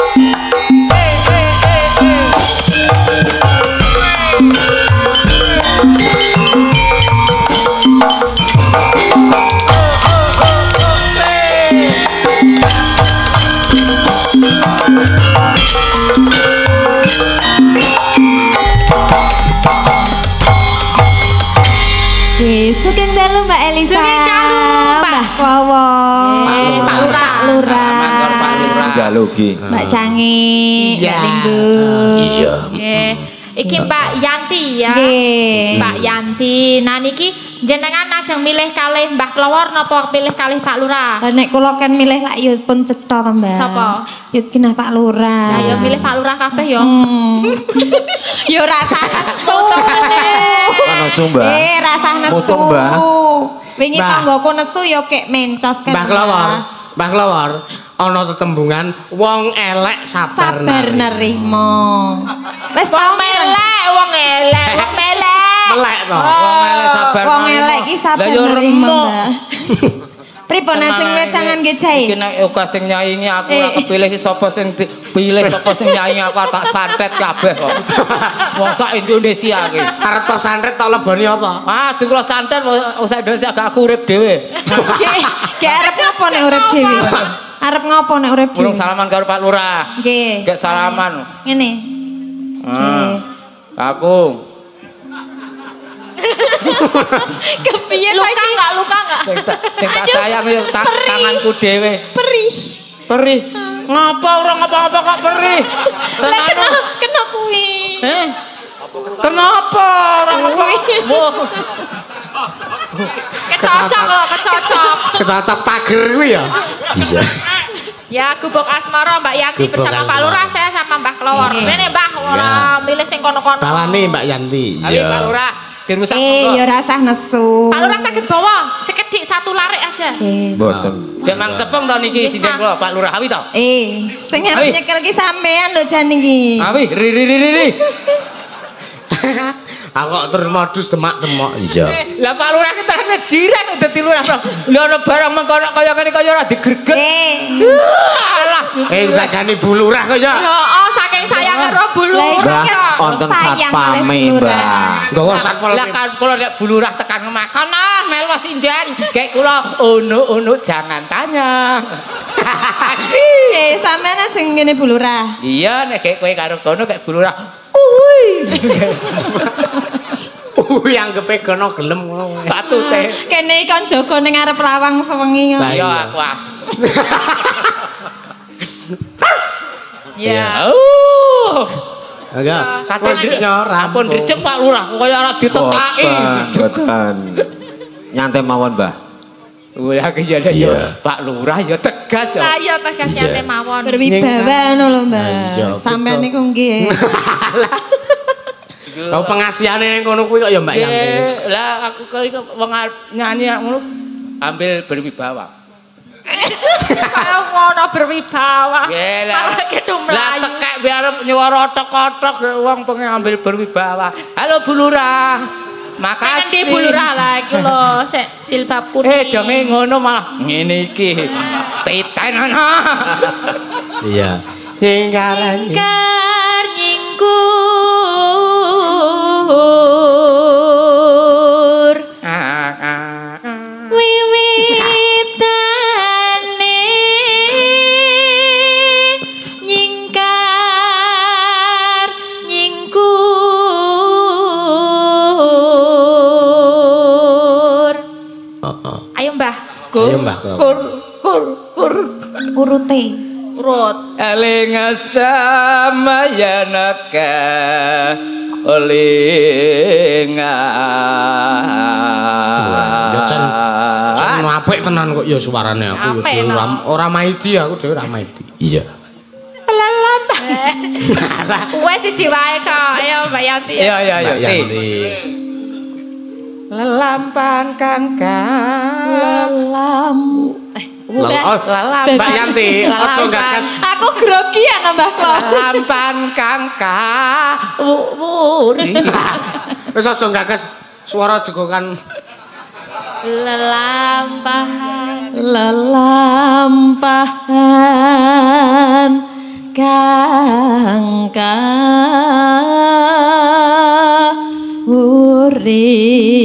Oke, sugeng dalu Mbak Elisa. Sugeng dalu, Pak. Mbah Klawon. Eh, Pak Lurah. Pak Lurah. Mangkor Pak Lurah. Enggak logi. Mbak Cangi, Iya. Mbak Linggu. Iya. Nggih. Iki Mbak Yanti ya. Nggih. Mbak Yanti. Nah niki jenengan ajeng milih kalih Mbah Klawor napa pilih kalih Pak Lurah? Lah nek kula kan milih lak yo pun cetha to, Mbak. Sapa? Yut kinah Pak Lurah. Nah ya milih Pak Lurah kabeh ya. Hmm. Yo rasa nesu. Ana sumba. Eh, rasa nesu. Mutung, Mbak. Wingi Mbak. tanggoku nesu yo kek mencos kan. Mbah Klawor. Mbah Klawor, ana tetembungan wong elek sabar, Sabar nari. nerimo. Wis Wong tau mireng. melek, wong elek, wong melek. Melek to. Wong elek sabar. Wong nerima. elek iki sabar Lah yo nerimo, remuk. Mbak. Pripun ajeng wedangan nggih Jai? Iki nek oka sing nyaingi aku ora Eh. kepilih ki sapa sing dipilih sapa sing nyaingi aku tak santet kabeh kok. Wong sak Indonesia iki. Arep to santet to leboni apa? Ah, jengkol santet usah Indonesia gak aku urip dhewe. Nggih, nggih arep ngopo nek urip dhewe? Arep ngopo nek urip Urung dhewe? salaman karo Pak Lurah. Nggih. Gak salaman. Ngene. Ah, aku Kepiye Luka enggak, luka enggak? sing tak sing tak Aduh, sayang yo tak perih. tanganku dhewe. Perih. Perih. Ngapa ora ngapa-ngapa kok perih? Lah Senang. kena kena kuwi. Eh? Kenapa orang ngapa? Kecocok loh, kecocok. Kecocok pager kuwi ya. Iya. Ya, Gubuk Asmara Mbak Yanti Gubuk bersama Pak Asmara. Lurah, saya sama Mbah Klawor. Nggih. Ini Mbah, ora milih sing kono-kono. Bawani Mbak Yanti. Ayo Pak Lurah, dirusak Eh, monggo. yo rasah nesu. Pak Lurah sakit bawa, sekedik satu larik aja. Nggih. Mboten. Gek mang cepeng to niki sinden kula Pak Lurah Awi to. Eh, sing arep Awi. nyekel ki sampean lho jan iki. Awi ri ri ri ri. Aku kok terus modus demak-demak. Iya. Lah Pak Lurah ki terane jiran dadi lurah. Lha ana barang mengkono kaya kene kaya ora digreget. Eh, Alah. Eh sakjane Bu Lurah kok ya. Ya, oh saking sayang karo Bu Lurah. Mbah, wonten sayang satpame, oleh Mbah. Lurah. Nggawa satpol. Lah kan kula nek Bu Lurah tekan makan ah melu sinden. Gek kula ono-ono jangan tanya. eh sampean ajeng ngene Bu Lurah. Iya nek gek kowe karo kono gek Bu Lurah. Ui. Uy anggepe kono gelem ngono. Batute. Kene iki kon jaga ning arep lawang sewengi ngono. Lah, Iya iya. aku as. Ya. Oh. Enggak. Kata Wis nyora. ampun dicek Pak Lurah kaya ora ditekaki. Boten. Nyantai mawon, Mbah. Wah kejadian yo Pak Lurah yo tegas yo. Lah iya tegasnya mawon. Berwibawa ngono lho, Mbak. Iya, Sampean betul. niku nggih. Kau pengasihane ning kono kuwi kok ya Mbak Yanti. Eh, lah aku kali wong arep nyanyi ngono ambil berwibawa. Kaya ngono berwibawa. Nggih lah. Malah gitu Lah melayu. tekek biar nyuwara otok-otok wong pengen ambil berwibawa. Halo Bu Lurah. Makasih. Makasih Bu Lurah lah iki lho, sik jilbab kuning. Eh deme ngono malah ngene iki. Titen ana. Iya. Nyingkaran. Nyingkar nyingkur Ah, ah, ah. wiwitane nyingkar nyingkur. Ayo Mbah, Kur, Ayo, Mbah, Kur. kur, kur, kur. Urute. urut. Eling sama yanaka eling Ya Cen, Cen apik tenan kok ya suarane aku Apik, ya no. ora ora maidi aku dhewe ora maidi. Iya. Wes siji wae kok. Ayo Mbak Yanti. Iya iya iya. Mbak Yanti. Lelampang kangkang. Lelam. Eh, Lel- oh, Lelampang. Mbak Yanti, ojo gagas. aku grogi ya nambah klo. Lelampang kangkang. Wuri. Wis aja gagas suara jegokan. Lelampahan. Lelampahan kang kawuri.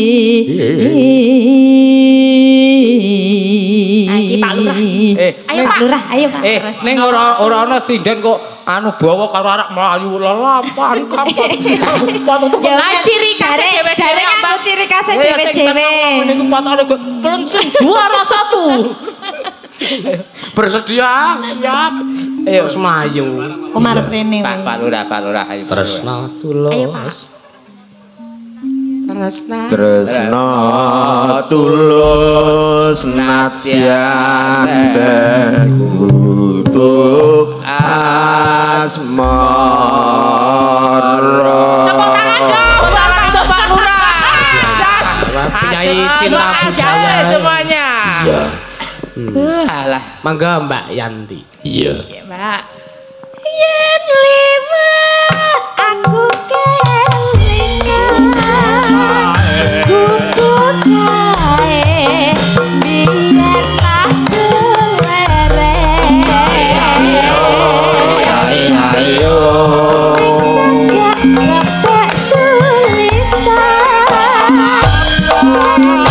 Iki Pak Lurah. Eh, Ayo Pak Pak. Lurah, ayo Pak. Eh, ning ora ora ana sinden kok anu bawa karo arak melayu lelampang kampung. Ya, Lah, ciri khasnya jare- dhewe-dhewe, jare Mbak. aku ciri khasnya Oh, ya, sing dhewe-dhewe. tenang, niku patane kok kelensing juara satu. Bersedia, siap. Ayo. Terus mlayu. Umar rene. Pak Pak Lurah, Pak Lurah ayo. Pak Lurah. Tresna tulus. Ayo, Pak. Tresna. Tresna tulus nadyan kudu asmara. Tepuk tangan dong. Tangan itu Pak Lurah. Penyanyi Ayo, cinta ayo, budaya. semuanya. Iya. Alah. Mangga Mbak Yanti. Iya. Ya, Mbak. Yen liwat aku kelingan kuku kae biyen tak kelereng Ayo. cegak repek tulisan warna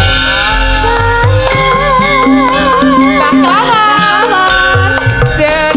Mbak Kelawar.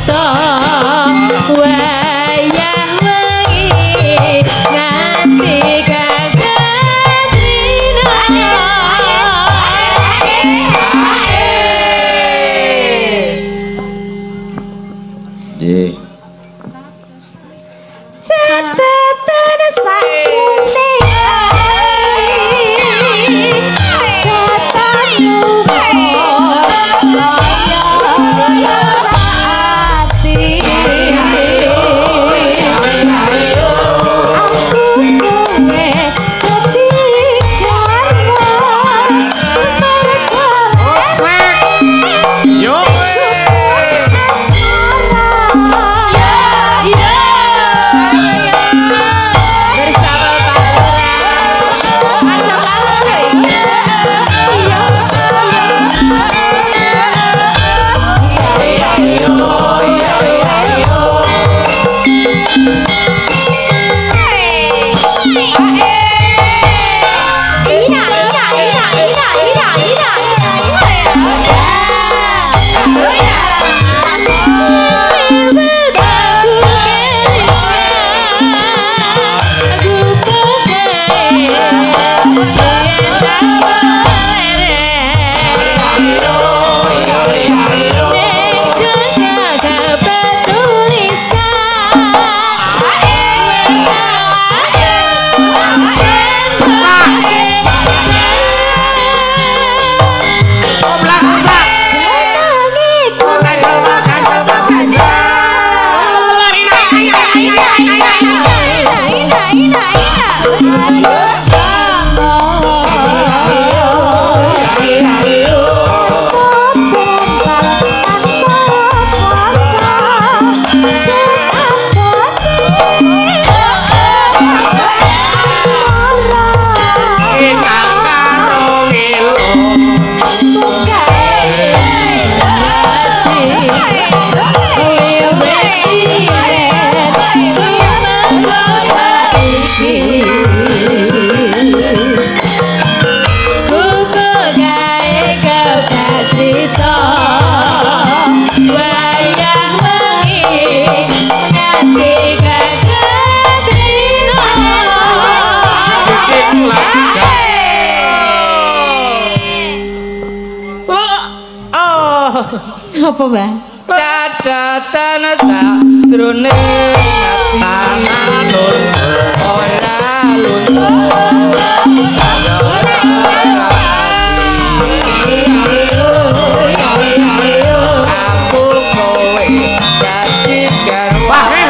cita wayah wengi nganti kagatrina Nggih. Catatan sakjroning apa, Mbah? Cadatan sajroning tanah ora luntur aku kowe dadi garwane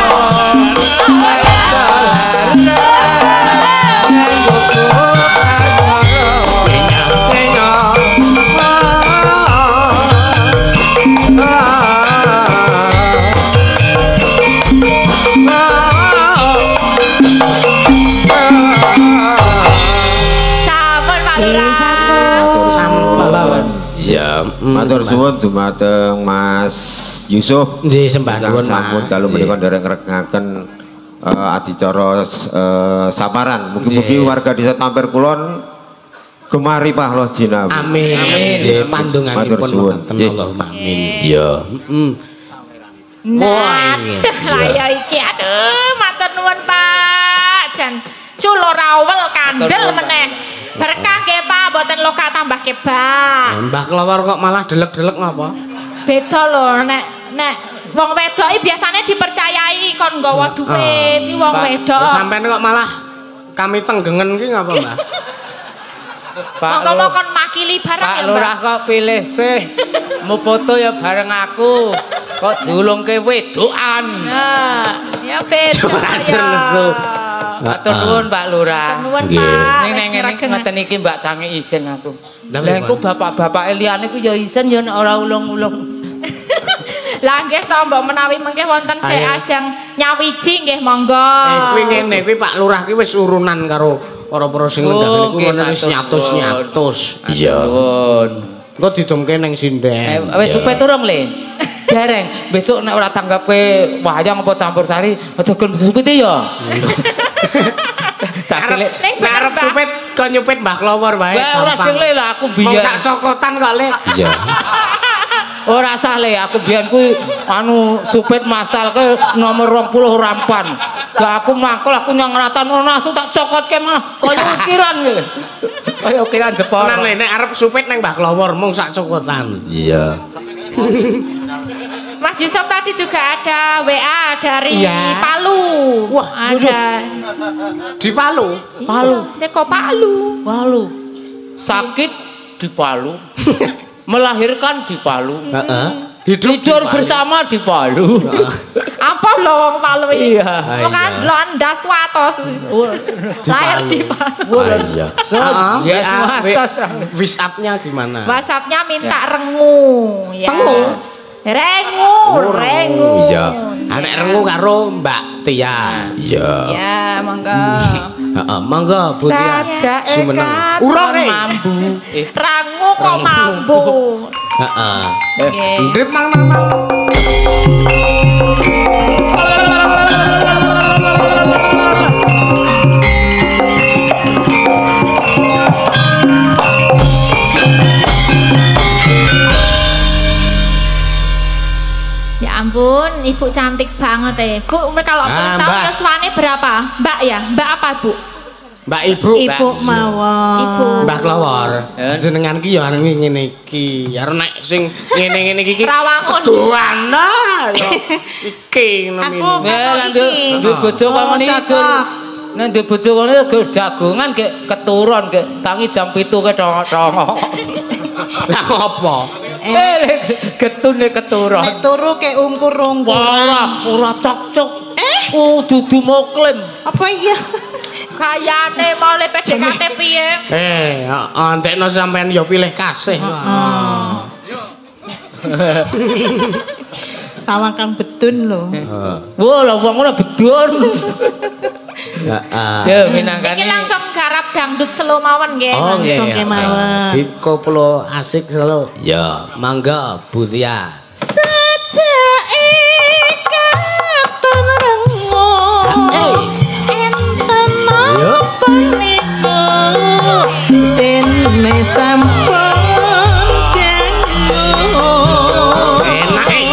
Matur suwun dumateng Mas Yusuf. Nggih sembah nuwun sampun dalu menika nderek ngregaken uh, adicara uh, samaran. Mugi-mugi warga Desa Tampir Kulon gemari pahloh jinawi. Amin. Nggih pandonganipun wonten Allahumma amin. Ya. Heeh. Nah, lah ya iki aduh matur nuwun Pak. Jan culo rawel kandel meneh. Berkah ke Pak, mboten loka tambah kebak. Mbah Kelawar kok malah delek-delek ngapa? Beda lho nek nek wong wedok iki biasane dipercayai kon nggawa dhuwit, iki wong wedok. Sampeyan kok malah kami tenggengen ki ngapa, Mbah? Pak Monggo kon makili bareng Pak ya, Lurah kok pilih sih. Mu foto ya bareng aku. Kok diulungke wedokan. Nah, ya beda. Hancur nesu. Matur nuwun Pak Lurah. Nuwun Pak. Ning ning ngene ngoten iki Mbak Cangi isin aku. Lah Lah engko bapak-bapak liyane ku ya isin ya nek ora ulung-ulung. Lah nggih to mbok menawi mengke wonten sik ajeng nyawiji nggih monggo. Eh kuwi ngene kuwi Pak Lurah ki wis urunan karo para-para sing ngundang niku ngono wis nyatus-nyatus. Iya. Engko didomke ning sinden. Wis supe turung le. Dereng, besok nek ora tanggapke wayang apa campur sari, aja gelem supite ya. Arep arep supit kok nyupit Mbah Klowor wae. Lah ora ding le lah aku biyen. Wong sak cokotan kok le. Iya. ora sale aku biyen kuwi anu supit masal ke nomor dua puluh rampan. Gak aku mangkol aku nyang ratan ono asu tak cokotke mah kaya ukiran gitu. Kaya ukiran Jepara. Nang nek arep supit nang Mbah Klawor mung sak cokotan. Iya. Mas Yusuf tadi juga ada W A dari Iya. Palu. Wah, ada Di Palu. Palu. Seko Palu. Palu. Sakit di Palu. Melahirkan di Palu. Heeh. Hidup Tidur bersama di Palu. Apa lho wong Palu iki? Iya. Wong kan iya. londas ku atos. Lahir di Palu. Ah, iya. Heeh. Ya, W A, semua W- atas. WhatsApp-nya gimana? WhatsApp-nya minta rengu ya. Tengu? Rengu, rengu. Iya. Anak rengu karo Mbak Tia. Iya. Ya, monggo. Heeh, monggo Bu Tia. Saja Sumeneng. ekat Urung eh. mambu. Eh, Rangu kok mampu. Heeh. Oke. Ndrip mang mang mang. Ya ampun, ibu cantik banget eh. Bu, kalau Ah, boleh tahu Mbak. yuswane berapa? Mbak ya? Mbak apa, Bu? Mbak Ibu. Ibu mawon. Ibu. Mbah Klawor. Ya. Jenengan ki ya arep ngene iki. Ya nek sing ngene-ngene iki. Rawangun. Duana ya. Iki ngono Aku ini. Ya, Apa kan iki? duwe bojo Oh, kok ngene iki. cocok. Nek duwe bojo ngene gur jagongan ke keturun ke tangi jam pitu ke dongok-dongok. Lah ngopo? Eh, getune keturun. Nek turu ke ungkur-ungkur. Ora, ora cocok. Eh, oh dudu moklim. Apa iya? Kayane mau le P D K T piye? Eh, antekno sampean ya pilih kasih. Sawakan betun lho. Heeh. Wah, lah wong ora bedon. Heeh. Ya minangkane. Iki langsung garap dangdut slow mawon nggih. Oh, Langsung iya, iya. kemawon. Di koplo asik selalu. Ya. Mangga Bu Tia. Sajak ikatan rengu. Enten napa niku? Dene sampun dengu. Enak eh.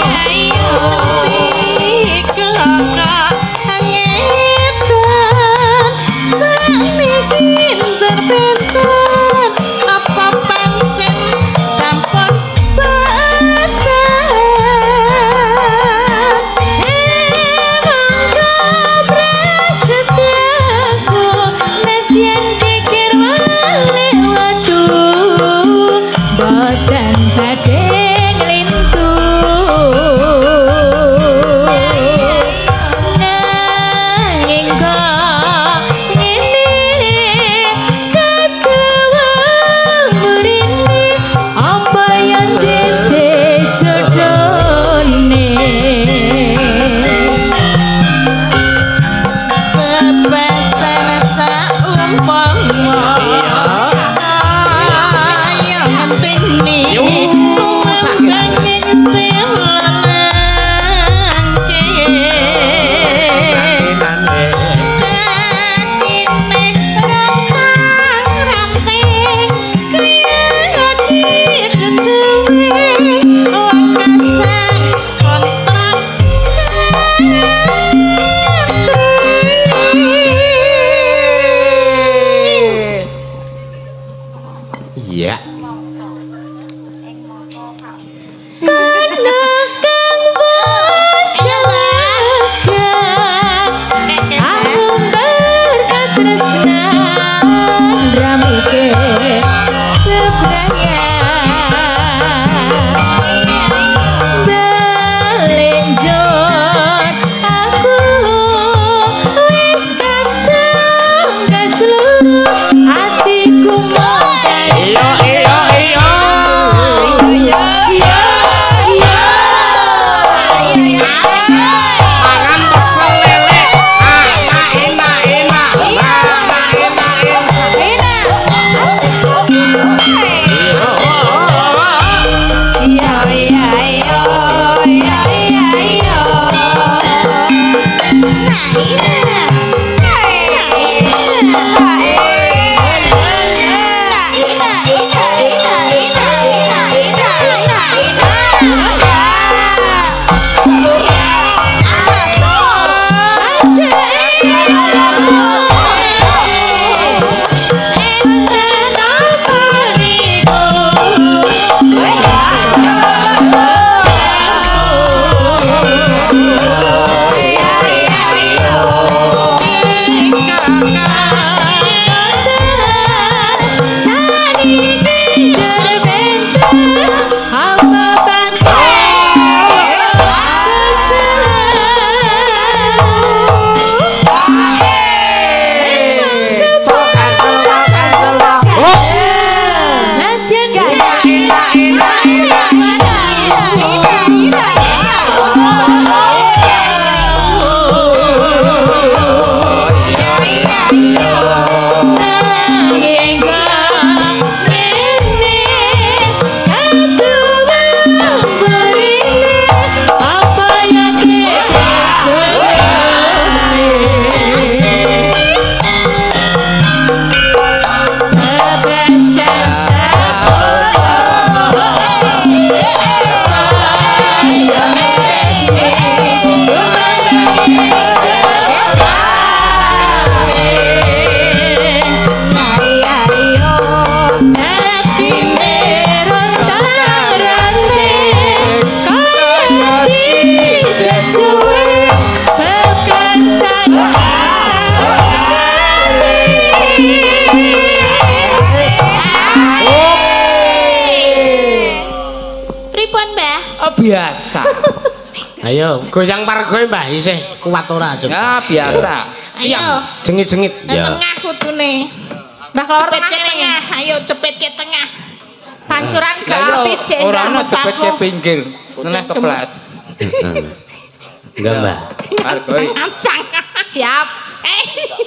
Ayo, goyang pargoe Mbah isih kuat ora aja. Ya biasa. Ayo. Jengit-jengit. Ya. Tengah kudune. Mbah kelawar Cepet tengah ke nih. tengah, ayo cepet ke tengah. Pancuran Lah yo gapit sih. ora ono cepet ke pinggir. Neneh keplas. Enggak, Mbah. Pargoe. Ancang. Siap. Eh.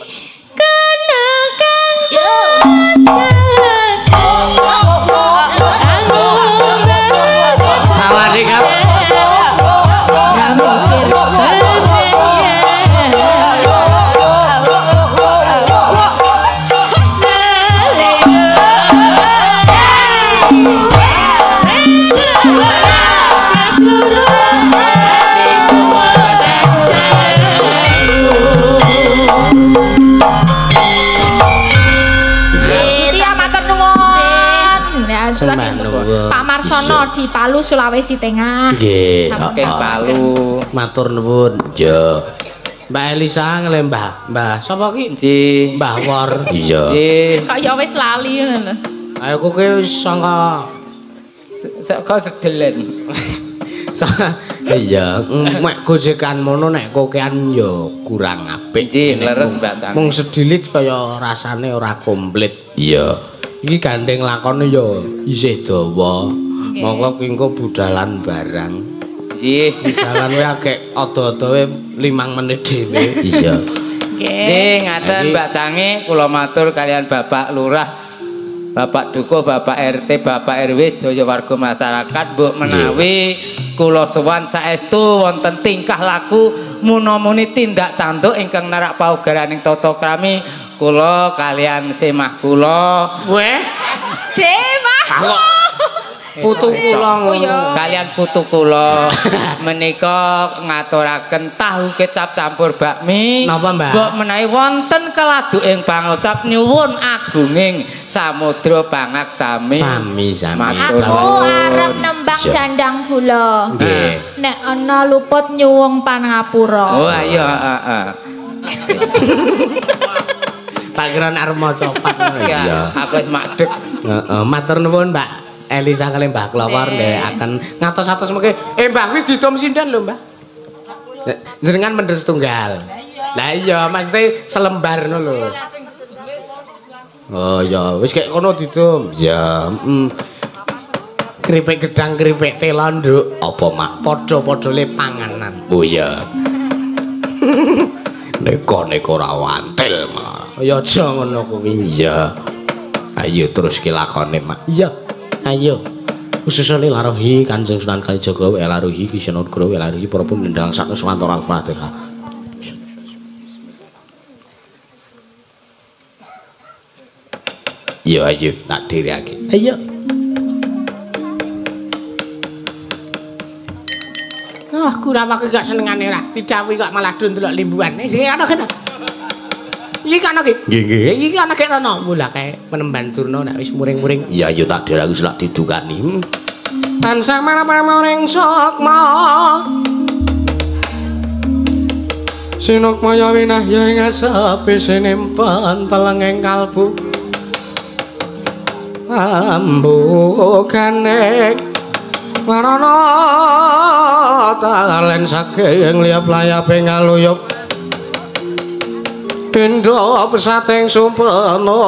Kenakan Yo. Sawadikap. Sembah nuwun. Pak Marsono di Palu Sulawesi Tengah. Nggih. Oke, heeh. Palu. Matur nuwun. Yo. Mbak Elisa ngele Mbah. Mbah sapa ki? Nggih. Mbah Wor. Iya. Nggih. Kok ya wis lali ngono lho. Ayo kowe wis sangka Saka sedelen. iya, mek gojekan mono nek kokean ya kurang apik. Nggih, leres Mbak Sang. Mung sedilit kaya rasane ora komplit. Iya. Iki gandeng lakone ya isih dawa. Monggo kengko budalan barang. Nggih. Budalan wae akeh ada-ada wae limang menit dhewe. Iya. Nggih, ngaten Mbak Cange kula matur kalian Bapak Lurah, Bapak Dukuh, Bapak R T, Bapak R W sedaya warga masyarakat mbok menawi kula sowan saestu wonten tingkah laku munamuni tindak tanduk ingkang narak paugaraning tata krami kula kalian semah kula Weh, Semah. putu kula ngono. kalian putu kula menika ngaturaken tahu kecap campur bakmi. Napa, Mbak? Mbok menawi wonten keladuking pangucap nyuwun agunging samudra pangaksami. Sami sami. Matur Aku nuwun. arep nembang Iya. dandang kula. Nggih. Nek ana luput nyuwung pangapura. Oh ayo heeh. Tak kira arep maca pat. Ya, aku wis madeg. Heeh, matur nuwun Mbak Elisa kali Mbah Klawar ndherekaken ngatos-atos mengke. Eh Mbah wis didom sinten lho, Mbah. Jenengan mender setunggal. Lah iya, maksudnya selembar ngono lho. Oh ya, wis kayak kono didom. Ya, mm. Keripik gedang, keripik tela, Nduk. Apa mak padha-padha le panganan. Oh iya. Neko-neko ora wantil, Mak. Ya aja ngono kuwi. Iya. Ayo terus ki lakone, Mak. Iya. Ayo. Khususane laruhi Kanjeng Sunan Kalijaga wa laruhi Kisana Negara wa laruhi para penendang sak Nuswantara Al-Fatihah. Yo ayo tak dherekake. Ayo. Ah, kurawake gak senengane ra. Didawi kok malah do ndelok limbuan. Sing ana kene. Iki kan iki. Nggih, nggih. Iki ana kek rono. Mula kae penemban turna nek wis muring-muring. Iya, yo tak dherekake wis lak didukani. Tansah marang-marang sokma. Sinukmaya winahya ing asepe sinempen telenging kalbu. Ambukane marana talen saking liap layape ngaluyup pindha pesating sumpena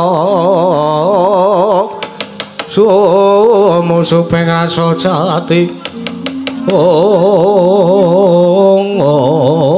sumusuping rasa jati oh, oh.